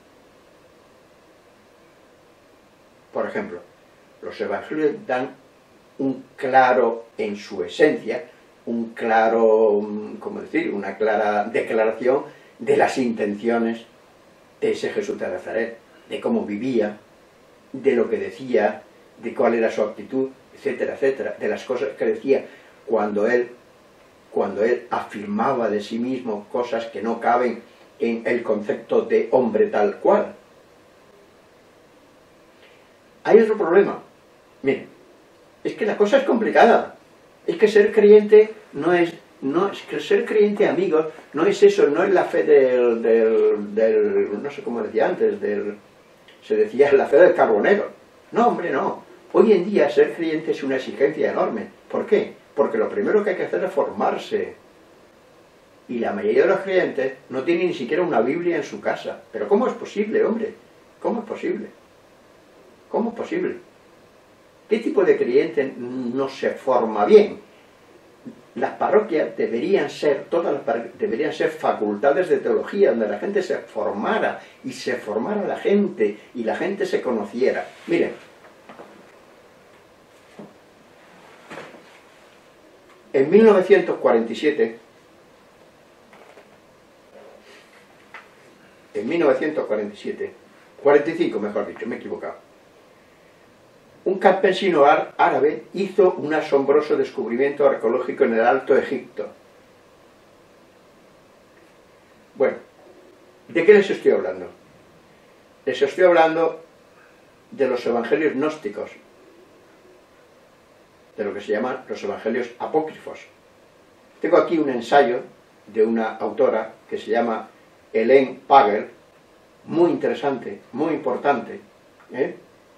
[SPEAKER 1] Por ejemplo, los evangelios dan un claro, en su esencia, un claro, ¿cómo decir?, una clara declaración de las intenciones de ese Jesús de Nazaret, de cómo vivía, de lo que decía, de cuál era su actitud, etcétera, etcétera, de las cosas que decía cuando él, cuando él afirmaba de sí mismo cosas que no caben en el concepto de hombre tal cual. Hay otro problema. Miren, es que la cosa es complicada. Es que ser creyente no es, no es que ser creyente, amigos, no es eso, no es la fe del, del, del no sé cómo decía antes, del, se decía la fe del carbonero. No, hombre, no. Hoy en día ser creyente es una exigencia enorme. ¿Por qué? Porque lo primero que hay que hacer es formarse. Y la mayoría de los creyentes no tienen ni siquiera una Biblia en su casa. ¿Pero cómo es posible, hombre? ¿Cómo es posible? ¿Cómo es posible? ¿Qué tipo de creyente no se forma bien? Las parroquias deberían ser, todas las parroquias deberían ser facultades de teología, donde la gente se formara, y se formara la gente, y la gente se conociera. Miren, en mil novecientos cuarenta y siete, en mil novecientos cuarenta y siete, cuarenta y cinco mejor dicho, me he equivocado, un campesino árabe hizo un asombroso descubrimiento arqueológico en el Alto Egipto. Bueno, ¿de qué les estoy hablando? Les estoy hablando de los evangelios gnósticos, de lo que se llaman los evangelios apócrifos. Tengo aquí un ensayo de una autora que se llama Elaine Pagel, muy interesante, muy importante, ¿eh?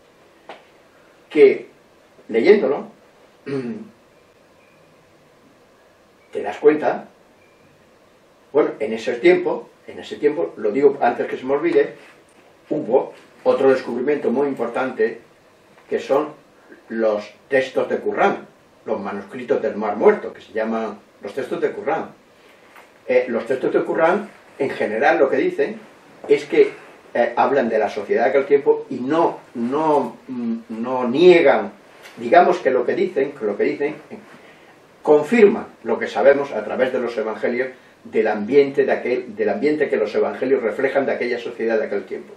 [SPEAKER 1] que leyéndolo te das cuenta, bueno, en ese tiempo, en ese tiempo, lo digo antes que se me olvide, hubo otro descubrimiento muy importante que son los textos de Qur'án, los manuscritos del Mar Muerto, que se llaman los textos de Qur'án. Eh, los textos de Qur'án, en general, lo que dicen es que Eh, hablan de la sociedad de aquel tiempo y no, no, no niegan, digamos que lo que dicen, que lo que dicen confirman lo que sabemos a través de los evangelios del ambiente, de aquel, del ambiente que los evangelios reflejan de aquella sociedad de aquel tiempo.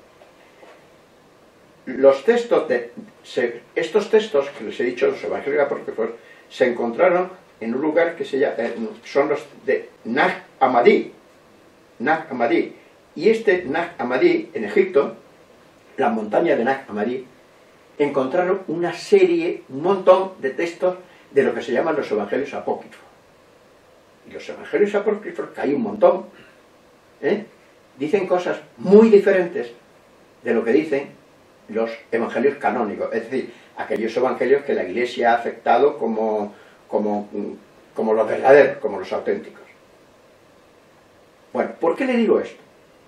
[SPEAKER 1] Los textos de, se, estos textos que les he dicho, los evangelios apócrifos, se encontraron en un lugar que se llama, eh, son los de Nag Hammadi, Nag Hammadi. Y este Nag Hammadi, en Egipto, la montaña de Nag Hammadi, encontraron una serie, un montón de textos de lo que se llaman los evangelios apócrifos. Y los evangelios apócrifos, que hay un montón, ¿eh? dicen cosas muy diferentes de lo que dicen los evangelios canónicos, es decir, aquellos evangelios que la Iglesia ha aceptado como, como, como los verdaderos, como los auténticos. Bueno, ¿por qué le digo esto?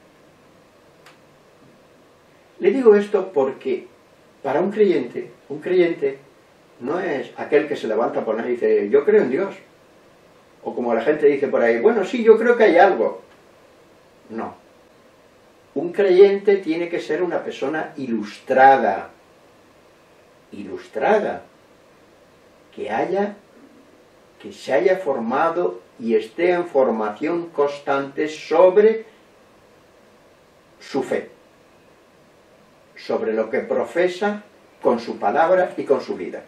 [SPEAKER 1] Le digo esto porque para un creyente, un creyente no es aquel que se levanta por ahí y dice, yo creo en Dios. O como la gente dice por ahí, bueno, sí, yo creo que hay algo. No. Un creyente tiene que ser una persona ilustrada. Ilustrada. Que haya, que se haya formado y esté en formación constante sobre su fe, sobre lo que profesa con su palabra y con su vida.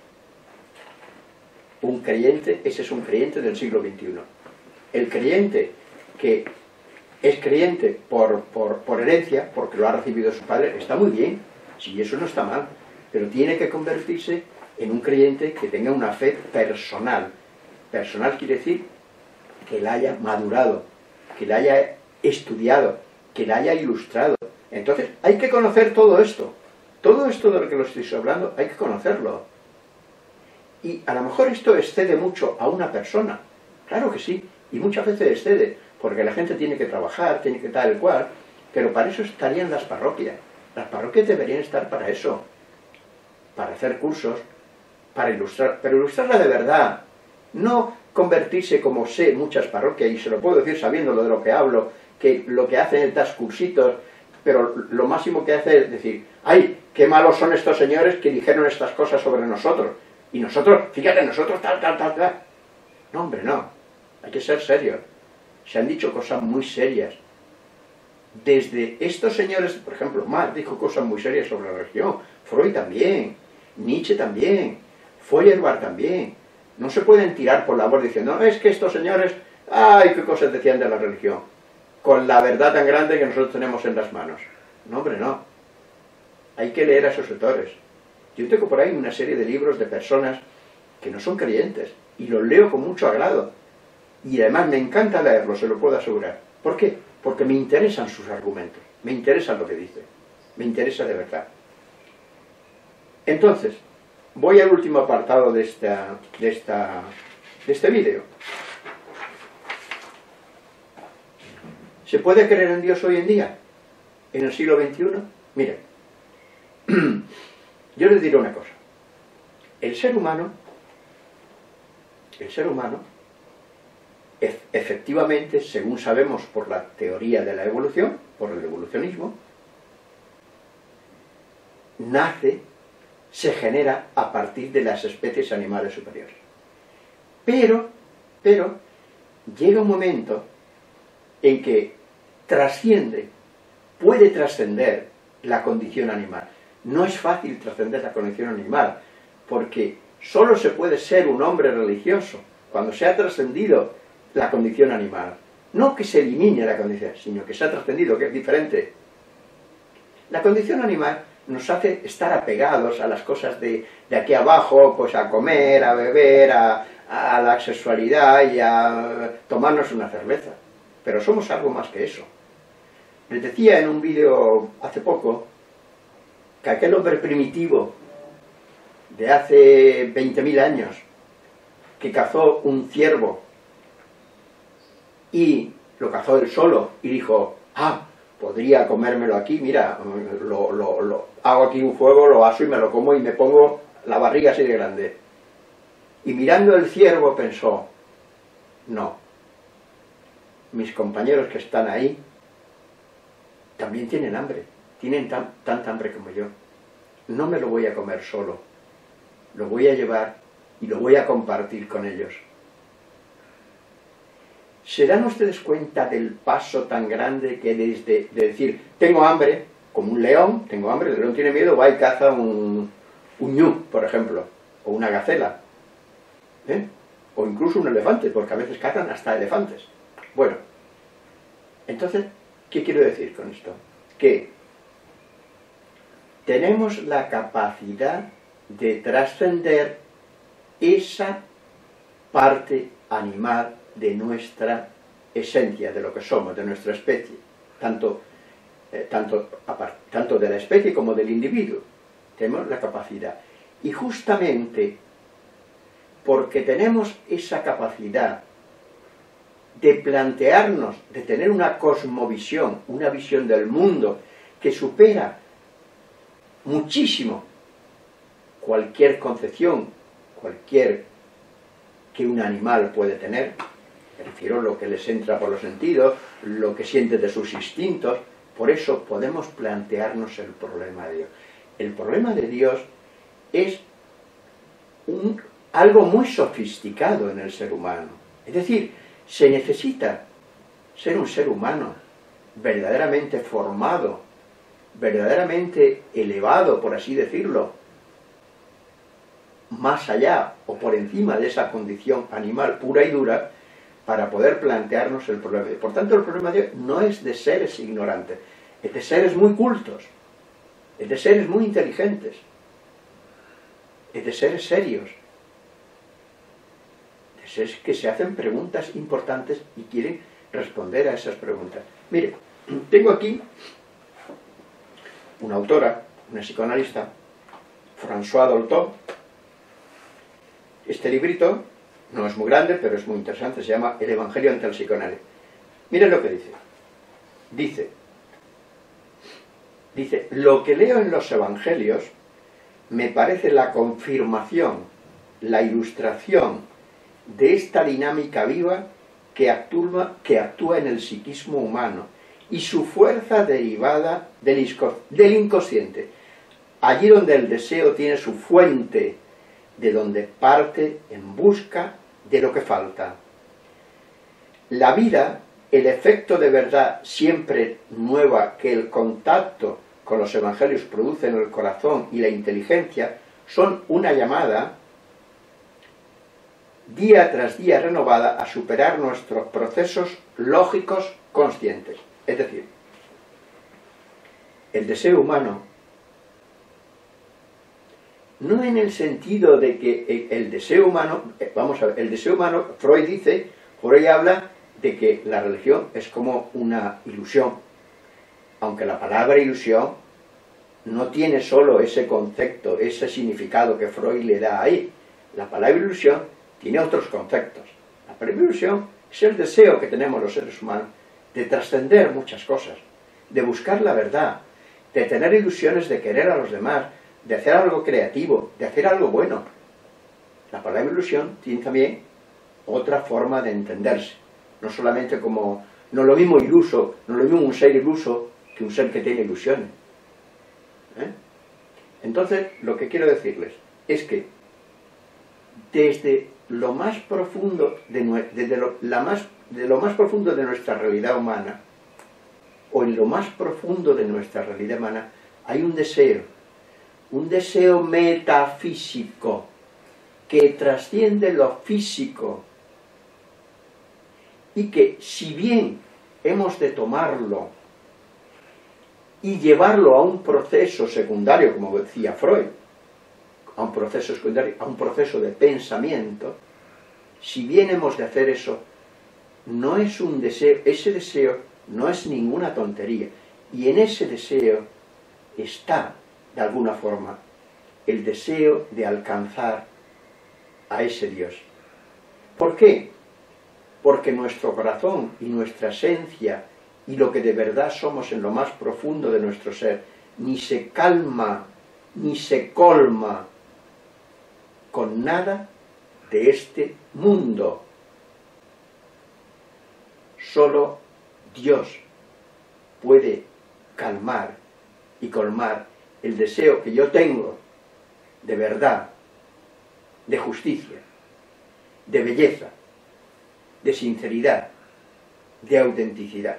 [SPEAKER 1] Un creyente, ese es un creyente del siglo veintiuno. El creyente que es creyente por, por, por herencia, porque lo ha recibido su padre, está muy bien, si eso no está mal, pero tiene que convertirse en un creyente que tenga una fe personal. Personal quiere decir que la haya madurado, que la haya estudiado, que la haya ilustrado. Entonces, hay que conocer todo esto. Todo esto de lo que lo estoy hablando, hay que conocerlo. Y a lo mejor esto excede mucho a una persona. Claro que sí. Y muchas veces excede, porque la gente tiene que trabajar, tiene que tal y cual. Pero para eso estarían las parroquias. Las parroquias deberían estar para eso. Para hacer cursos, para ilustrar. Pero ilustrarla de verdad. No convertirse como sé muchas parroquias, y se lo puedo decir sabiendo lo de lo que hablo, que lo que hacen es dar cursitos, pero lo máximo que hace es decir, ¡ay, qué malos son estos señores que dijeron estas cosas sobre nosotros! Y nosotros, fíjate, nosotros tal, tal, tal, tal. No, hombre, no. Hay que ser serios. Se han dicho cosas muy serias. Desde estos señores, por ejemplo, Marx dijo cosas muy serias sobre la religión, Freud también, Nietzsche también, Feuerbach también. No se pueden tirar por la borda diciendo, no, es que estos señores, ¡ay, qué cosas decían de la religión! Con la verdad tan grande que nosotros tenemos en las manos. No, hombre, no. Hay que leer a esos autores. Yo tengo por ahí una serie de libros de personas que no son creyentes, y los leo con mucho agrado. Y además me encanta leerlos, se lo puedo asegurar. ¿Por qué? Porque me interesan sus argumentos, me interesa lo que dicen, me interesa de verdad. Entonces, voy al último apartado de, esta, de, esta, de este vídeo. ¿Se puede creer en Dios hoy en día? ¿En el siglo veintiuno? Miren, yo les diré una cosa. el ser humano, el ser humano, e- efectivamente, según sabemos por la teoría de la evolución, por el evolucionismo, nace, se genera a partir de las especies animales superiores. Pero, pero, llega un momento en que trasciende, puede trascender la condición animal. No es fácil trascender la condición animal, porque solo se puede ser un hombre religioso cuando se ha trascendido la condición animal. No que se elimine la condición, sino que se ha trascendido, que es diferente. La condición animal nos hace estar apegados a las cosas de, de aquí abajo, pues a comer, a beber, a, a la sexualidad y a tomarnos una cerveza. Pero somos algo más que eso. Les decía en un vídeo hace poco que aquel hombre primitivo de hace veinte mil años que cazó un ciervo y lo cazó él solo y dijo, ah, podría comérmelo aquí, mira, lo, lo, lo, hago aquí un fuego, lo aso y me lo como y me pongo la barriga así de grande. Y mirando el ciervo pensó, no, mis compañeros que están ahí también tienen hambre, tienen tan, tanta hambre como yo. No me lo voy a comer solo, lo voy a llevar y lo voy a compartir con ellos. ¿Se dan ustedes cuenta del paso tan grande que desde de decir, tengo hambre, como un león, tengo hambre, el león tiene miedo, va y caza un, un ñu, por ejemplo, o una gacela, ¿eh? O incluso un elefante, porque a veces cazan hasta elefantes. Bueno, entonces, ¿qué quiero decir con esto? Que tenemos la capacidad de trascender esa parte animal de nuestra esencia, de lo que somos, de nuestra especie, tanto, eh, tanto, tanto de la especie como del individuo. Tenemos la capacidad. Y justamente porque tenemos esa capacidad de plantearnos, de tener una cosmovisión, una visión del mundo que supera muchísimo cualquier concepción, cualquier que un animal puede tener, me refiero a lo que les entra por los sentidos, lo que siente de sus instintos. Por eso podemos plantearnos el problema de Dios. El problema de Dios es un, algo muy sofisticado en el ser humano. Es decir, se necesita ser un ser humano verdaderamente formado, verdaderamente elevado, por así decirlo, más allá o por encima de esa condición animal pura y dura, para poder plantearnos el problema. Por tanto, el problema de Dios no es de seres ignorantes, es de seres muy cultos, es de seres muy inteligentes, es de seres serios, de seres que se hacen preguntas importantes y quieren responder a esas preguntas. Mire, tengo aquí una autora, una psicoanalista, Françoise Dolto. Este librito no es muy grande, pero es muy interesante, se llama El Evangelio ante el psicoanálisis. Miren lo que dice. Dice, dice, lo que leo en los evangelios me parece la confirmación, la ilustración de esta dinámica viva que actúa, que actúa en el psiquismo humano y su fuerza derivada del, del inconsciente, allí donde el deseo tiene su fuente, de donde parte en busca de lo que falta. La vida, el efecto de verdad siempre nueva que el contacto con los evangelios produce en el corazón y la inteligencia, son una llamada día tras día renovada a superar nuestros procesos lógicos conscientes. Es decir, el deseo humano, no en el sentido de que el deseo humano, vamos a ver, el deseo humano, Freud dice, Freud habla de que la religión es como una ilusión, aunque la palabra ilusión no tiene solo ese concepto, ese significado que Freud le da ahí. La palabra ilusión tiene otros conceptos. La palabra ilusión es el deseo que tenemos los seres humanos de trascender muchas cosas, de buscar la verdad, de tener ilusiones de querer a los demás, de hacer algo creativo, de hacer algo bueno. La palabra ilusión tiene también otra forma de entenderse. No solamente como, no lo mismo iluso, no lo mismo un ser iluso que un ser que tiene ilusiones. ¿Eh? Entonces, lo que quiero decirles es que desde lo más profundo de, desde lo, la más, de lo más profundo de nuestra realidad humana, o en lo más profundo de nuestra realidad humana, hay un deseo, un deseo metafísico que trasciende lo físico y que, si bien hemos de tomarlo y llevarlo a un proceso secundario, como decía Freud, a un proceso secundario, a un proceso de pensamiento, si bien hemos de hacer eso, no es un deseo, ese deseo no es ninguna tontería, y en ese deseo está, de alguna forma, el deseo de alcanzar a ese Dios. ¿Por qué? Porque nuestro corazón y nuestra esencia y lo que de verdad somos en lo más profundo de nuestro ser, ni se calma, ni se colma con nada de este mundo. Solo Dios puede calmar y colmar el deseo que yo tengo de verdad, de justicia, de belleza, de sinceridad, de autenticidad.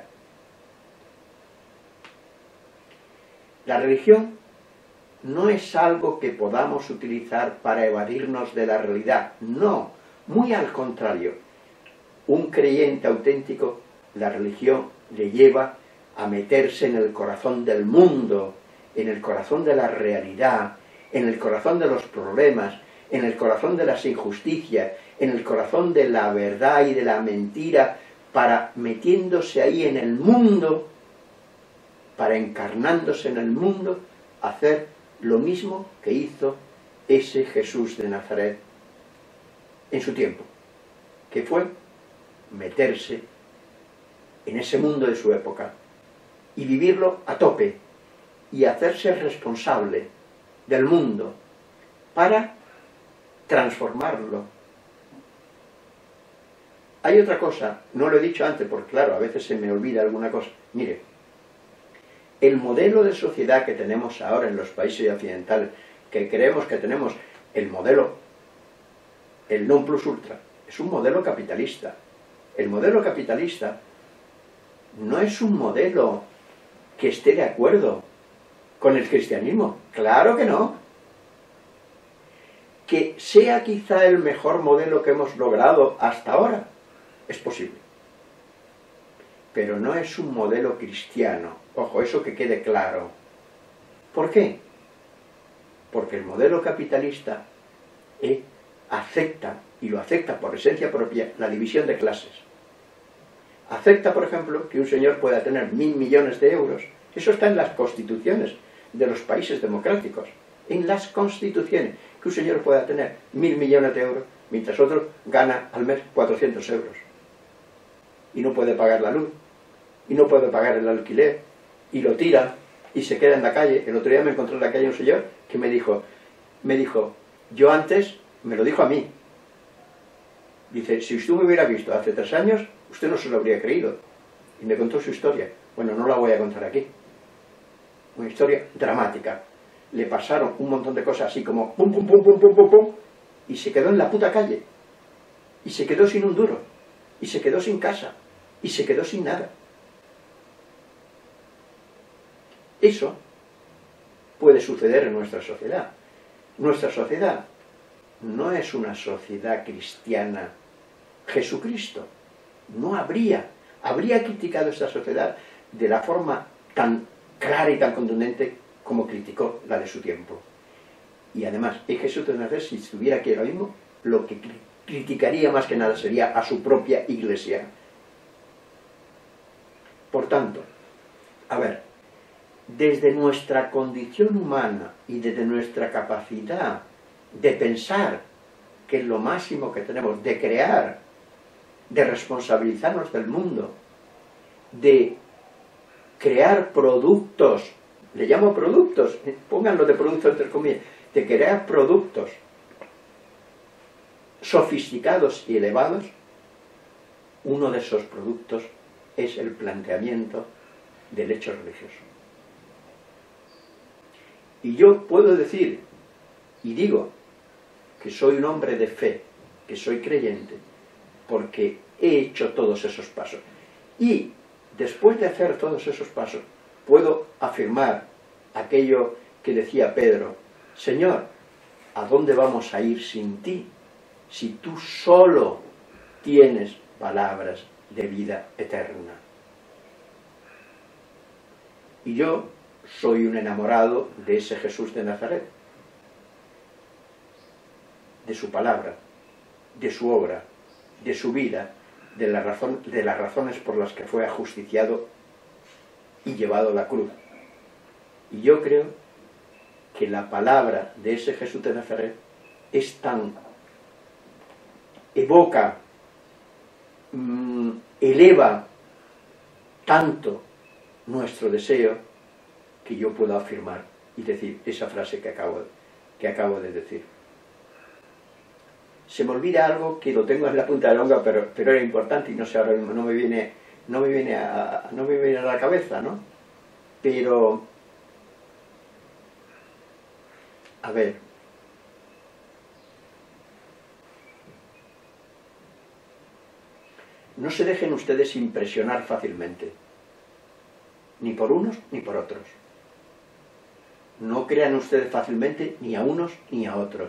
[SPEAKER 1] La religión no es algo que podamos utilizar para evadirnos de la realidad, no, muy al contrario. Un creyente auténtico, la religión le lleva a meterse en el corazón del mundo, en el corazón de la realidad, en el corazón de los problemas, en el corazón de las injusticias, en el corazón de la verdad y de la mentira, para metiéndose ahí en el mundo, para encarnándose en el mundo, hacer lo mismo que hizo ese Jesús de Nazaret en su tiempo, que fue meterse en ese mundo de su época y vivirlo a tope y hacerse responsable del mundo para transformarlo. Hay otra cosa, no lo he dicho antes porque claro, a veces se me olvida alguna cosa. Mire, el modelo de sociedad que tenemos ahora en los países occidentales, que creemos que tenemos el modelo, el non plus ultra, es un modelo capitalista. El modelo capitalista no es un modelo que esté de acuerdo con el cristianismo. Claro que no. Que sea quizá el mejor modelo que hemos logrado hasta ahora, es posible. Pero no es un modelo cristiano. Ojo, eso que quede claro. ¿Por qué? Porque el modelo capitalista eh, acepta, y lo acepta por esencia propia, la división de clases. Acepta, por ejemplo, que un señor pueda tener mil millones de euros. Eso está en las constituciones de los países democráticos. En las constituciones, que un señor pueda tener mil millones de euros, mientras otro gana al mes cuatrocientos euros. Y no puede pagar la luz, y no puede pagar el alquiler, y lo tira, y se queda en la calle. El otro día me encontré en la calle un señor que me dijo, me dijo, yo antes, me lo dijo a mí, dice, si usted me hubiera visto hace tres años, usted no se lo habría creído. Y me contó su historia. Bueno, no la voy a contar aquí. Una historia dramática. Le pasaron un montón de cosas así como pum, pum, pum, pum, pum, pum, pum, y se quedó en la puta calle. Y se quedó sin un duro. Y se quedó sin casa. Y se quedó sin nada. Eso puede suceder en nuestra sociedad. Nuestra sociedad no es una sociedad cristiana. Jesucristo no habría, habría criticado esta sociedad de la forma tan clara y tan contundente como criticó la de su tiempo. Y además, en Jesús de Nazaret, si estuviera aquí ahora mismo, lo que criticaría más que nada sería a su propia iglesia. Por tanto, a ver, desde nuestra condición humana y desde nuestra capacidad de pensar, que es lo máximo que tenemos, de crear, de responsabilizarnos del mundo, de crear productos, le llamo productos, pónganlo de productos entre comillas, de crear productos sofisticados y elevados, uno de esos productos es el planteamiento del hecho religioso. Y yo puedo decir, y digo, que soy un hombre de fe, que soy creyente, porque he hecho todos esos pasos. Y después de hacer todos esos pasos, puedo afirmar aquello que decía Pedro: Señor, ¿a dónde vamos a ir sin ti? Si tú solo tienes palabras de vida eterna. Y yo soy un enamorado de ese Jesús de Nazaret, de su palabra, de su obra, de su vida, de, la razón, de las razones por las que fue ajusticiado y llevado a la cruz. Y yo creo que la palabra de ese Jesús de Nazaret es tan, evoca, mmm, eleva tanto nuestro deseo, que yo puedo afirmar y decir esa frase que acabo, que acabo de decir. Se me olvida algo que lo tengo en la punta de la lengua, pero, pero era importante y no sé, ahora mismo no me viene, no me viene a, no me viene a la cabeza, ¿no? Pero, a ver, no se dejen ustedes impresionar fácilmente, ni por unos ni por otros. No crean ustedes fácilmente ni a unos ni a otros.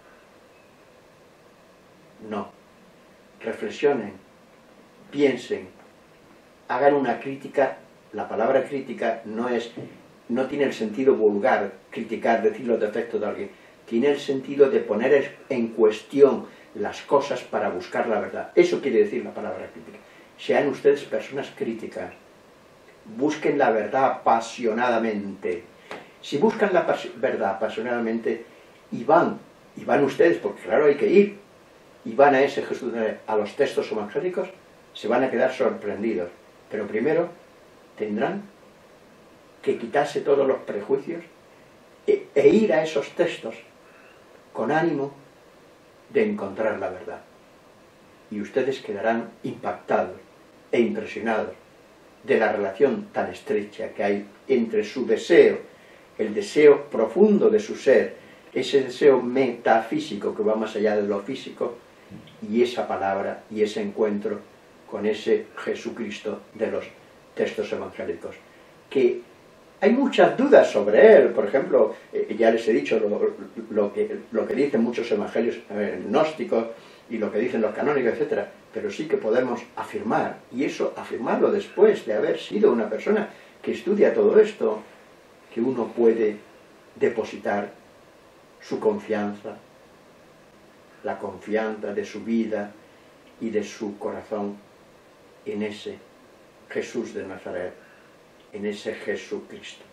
[SPEAKER 1] No. Reflexionen, piensen, hagan una crítica. La palabra crítica no es, no tiene el sentido vulgar, criticar, decir los defectos de alguien. Tiene el sentido de poner en cuestión las cosas para buscar la verdad. Eso quiere decir la palabra crítica. Sean ustedes personas críticas. Busquen la verdad apasionadamente. Si buscan la verdad apasionadamente y van, y van ustedes, porque claro hay que ir, y van a ese Jesús, a los textos evangélicos, se van a quedar sorprendidos. Pero primero tendrán que quitarse todos los prejuicios e, e ir a esos textos con ánimo de encontrar la verdad. Y ustedes quedarán impactados e impresionados de la relación tan estrecha que hay entre su deseo, el deseo profundo de su ser, ese deseo metafísico que va más allá de lo físico, y esa palabra y ese encuentro con ese Jesucristo de los textos evangélicos. Que hay muchas dudas sobre él. Por ejemplo, eh, ya les he dicho lo, lo, que, lo que dicen muchos evangelios eh, gnósticos y lo que dicen los canónicos, etcétera. Pero sí que podemos afirmar, y eso afirmarlo después de haber sido una persona que estudia todo esto, que uno puede depositar su confianza, la confianza de su vida y de su corazón en ese Jesús de Nazaret, en ese Jesucristo.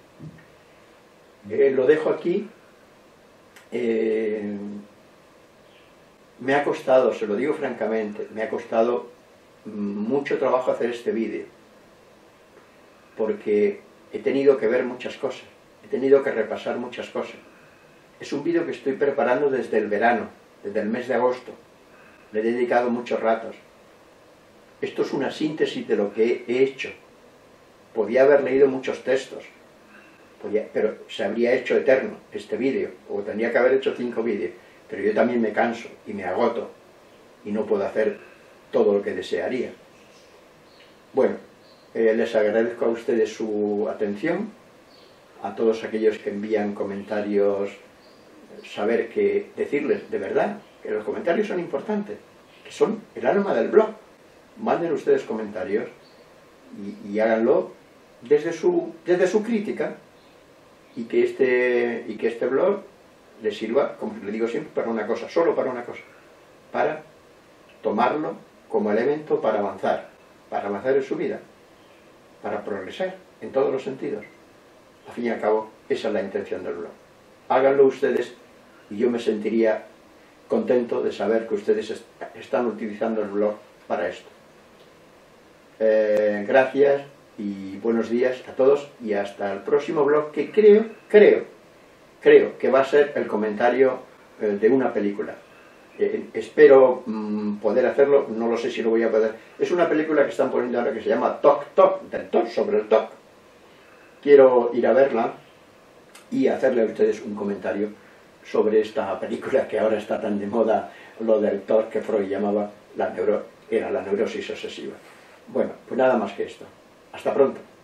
[SPEAKER 1] Eh, lo dejo aquí. Eh, me ha costado, se lo digo francamente, me ha costado mucho trabajo hacer este vídeo, porque he tenido que ver muchas cosas, he tenido que repasar muchas cosas. Es un vídeo que estoy preparando desde el verano, desde el mes de agosto. Le he dedicado muchos ratos. Esto es una síntesis de lo que he hecho. Podía haber leído muchos textos, podía, pero se habría hecho eterno este vídeo, o tendría que haber hecho cinco vídeos. Pero yo también me canso y me agoto y no puedo hacer todo lo que desearía. Bueno, eh, les agradezco a ustedes su atención, a todos aquellos que envían comentarios, saber que decirles de verdad que los comentarios son importantes, que son el alma del blog. Manden ustedes comentarios y, y háganlo desde su, desde su crítica, y que este, y que este blog les sirva, como le digo siempre, para una cosa, solo para una cosa, para tomarlo como elemento para avanzar, para avanzar en su vida, para progresar en todos los sentidos. Al fin y al cabo, esa es la intención del blog. Háganlo ustedes y yo me sentiría contento de saber que ustedes est están utilizando el blog para esto. Eh, gracias y buenos días a todos, y hasta el próximo blog, que creo, creo, creo que va a ser el comentario eh, de una película. Eh, espero mmm, poder hacerlo, no lo sé si lo voy a poder. Es una película que están poniendo ahora que se llama Toc Toc, del Toc, sobre el Toc. Quiero ir a verla y hacerle a ustedes un comentario sobre esta película que ahora está tan de moda, lo del Toc que Freud llamaba la neuro, era la neurosis obsesiva. Bueno, pues nada más que esto. Hasta pronto.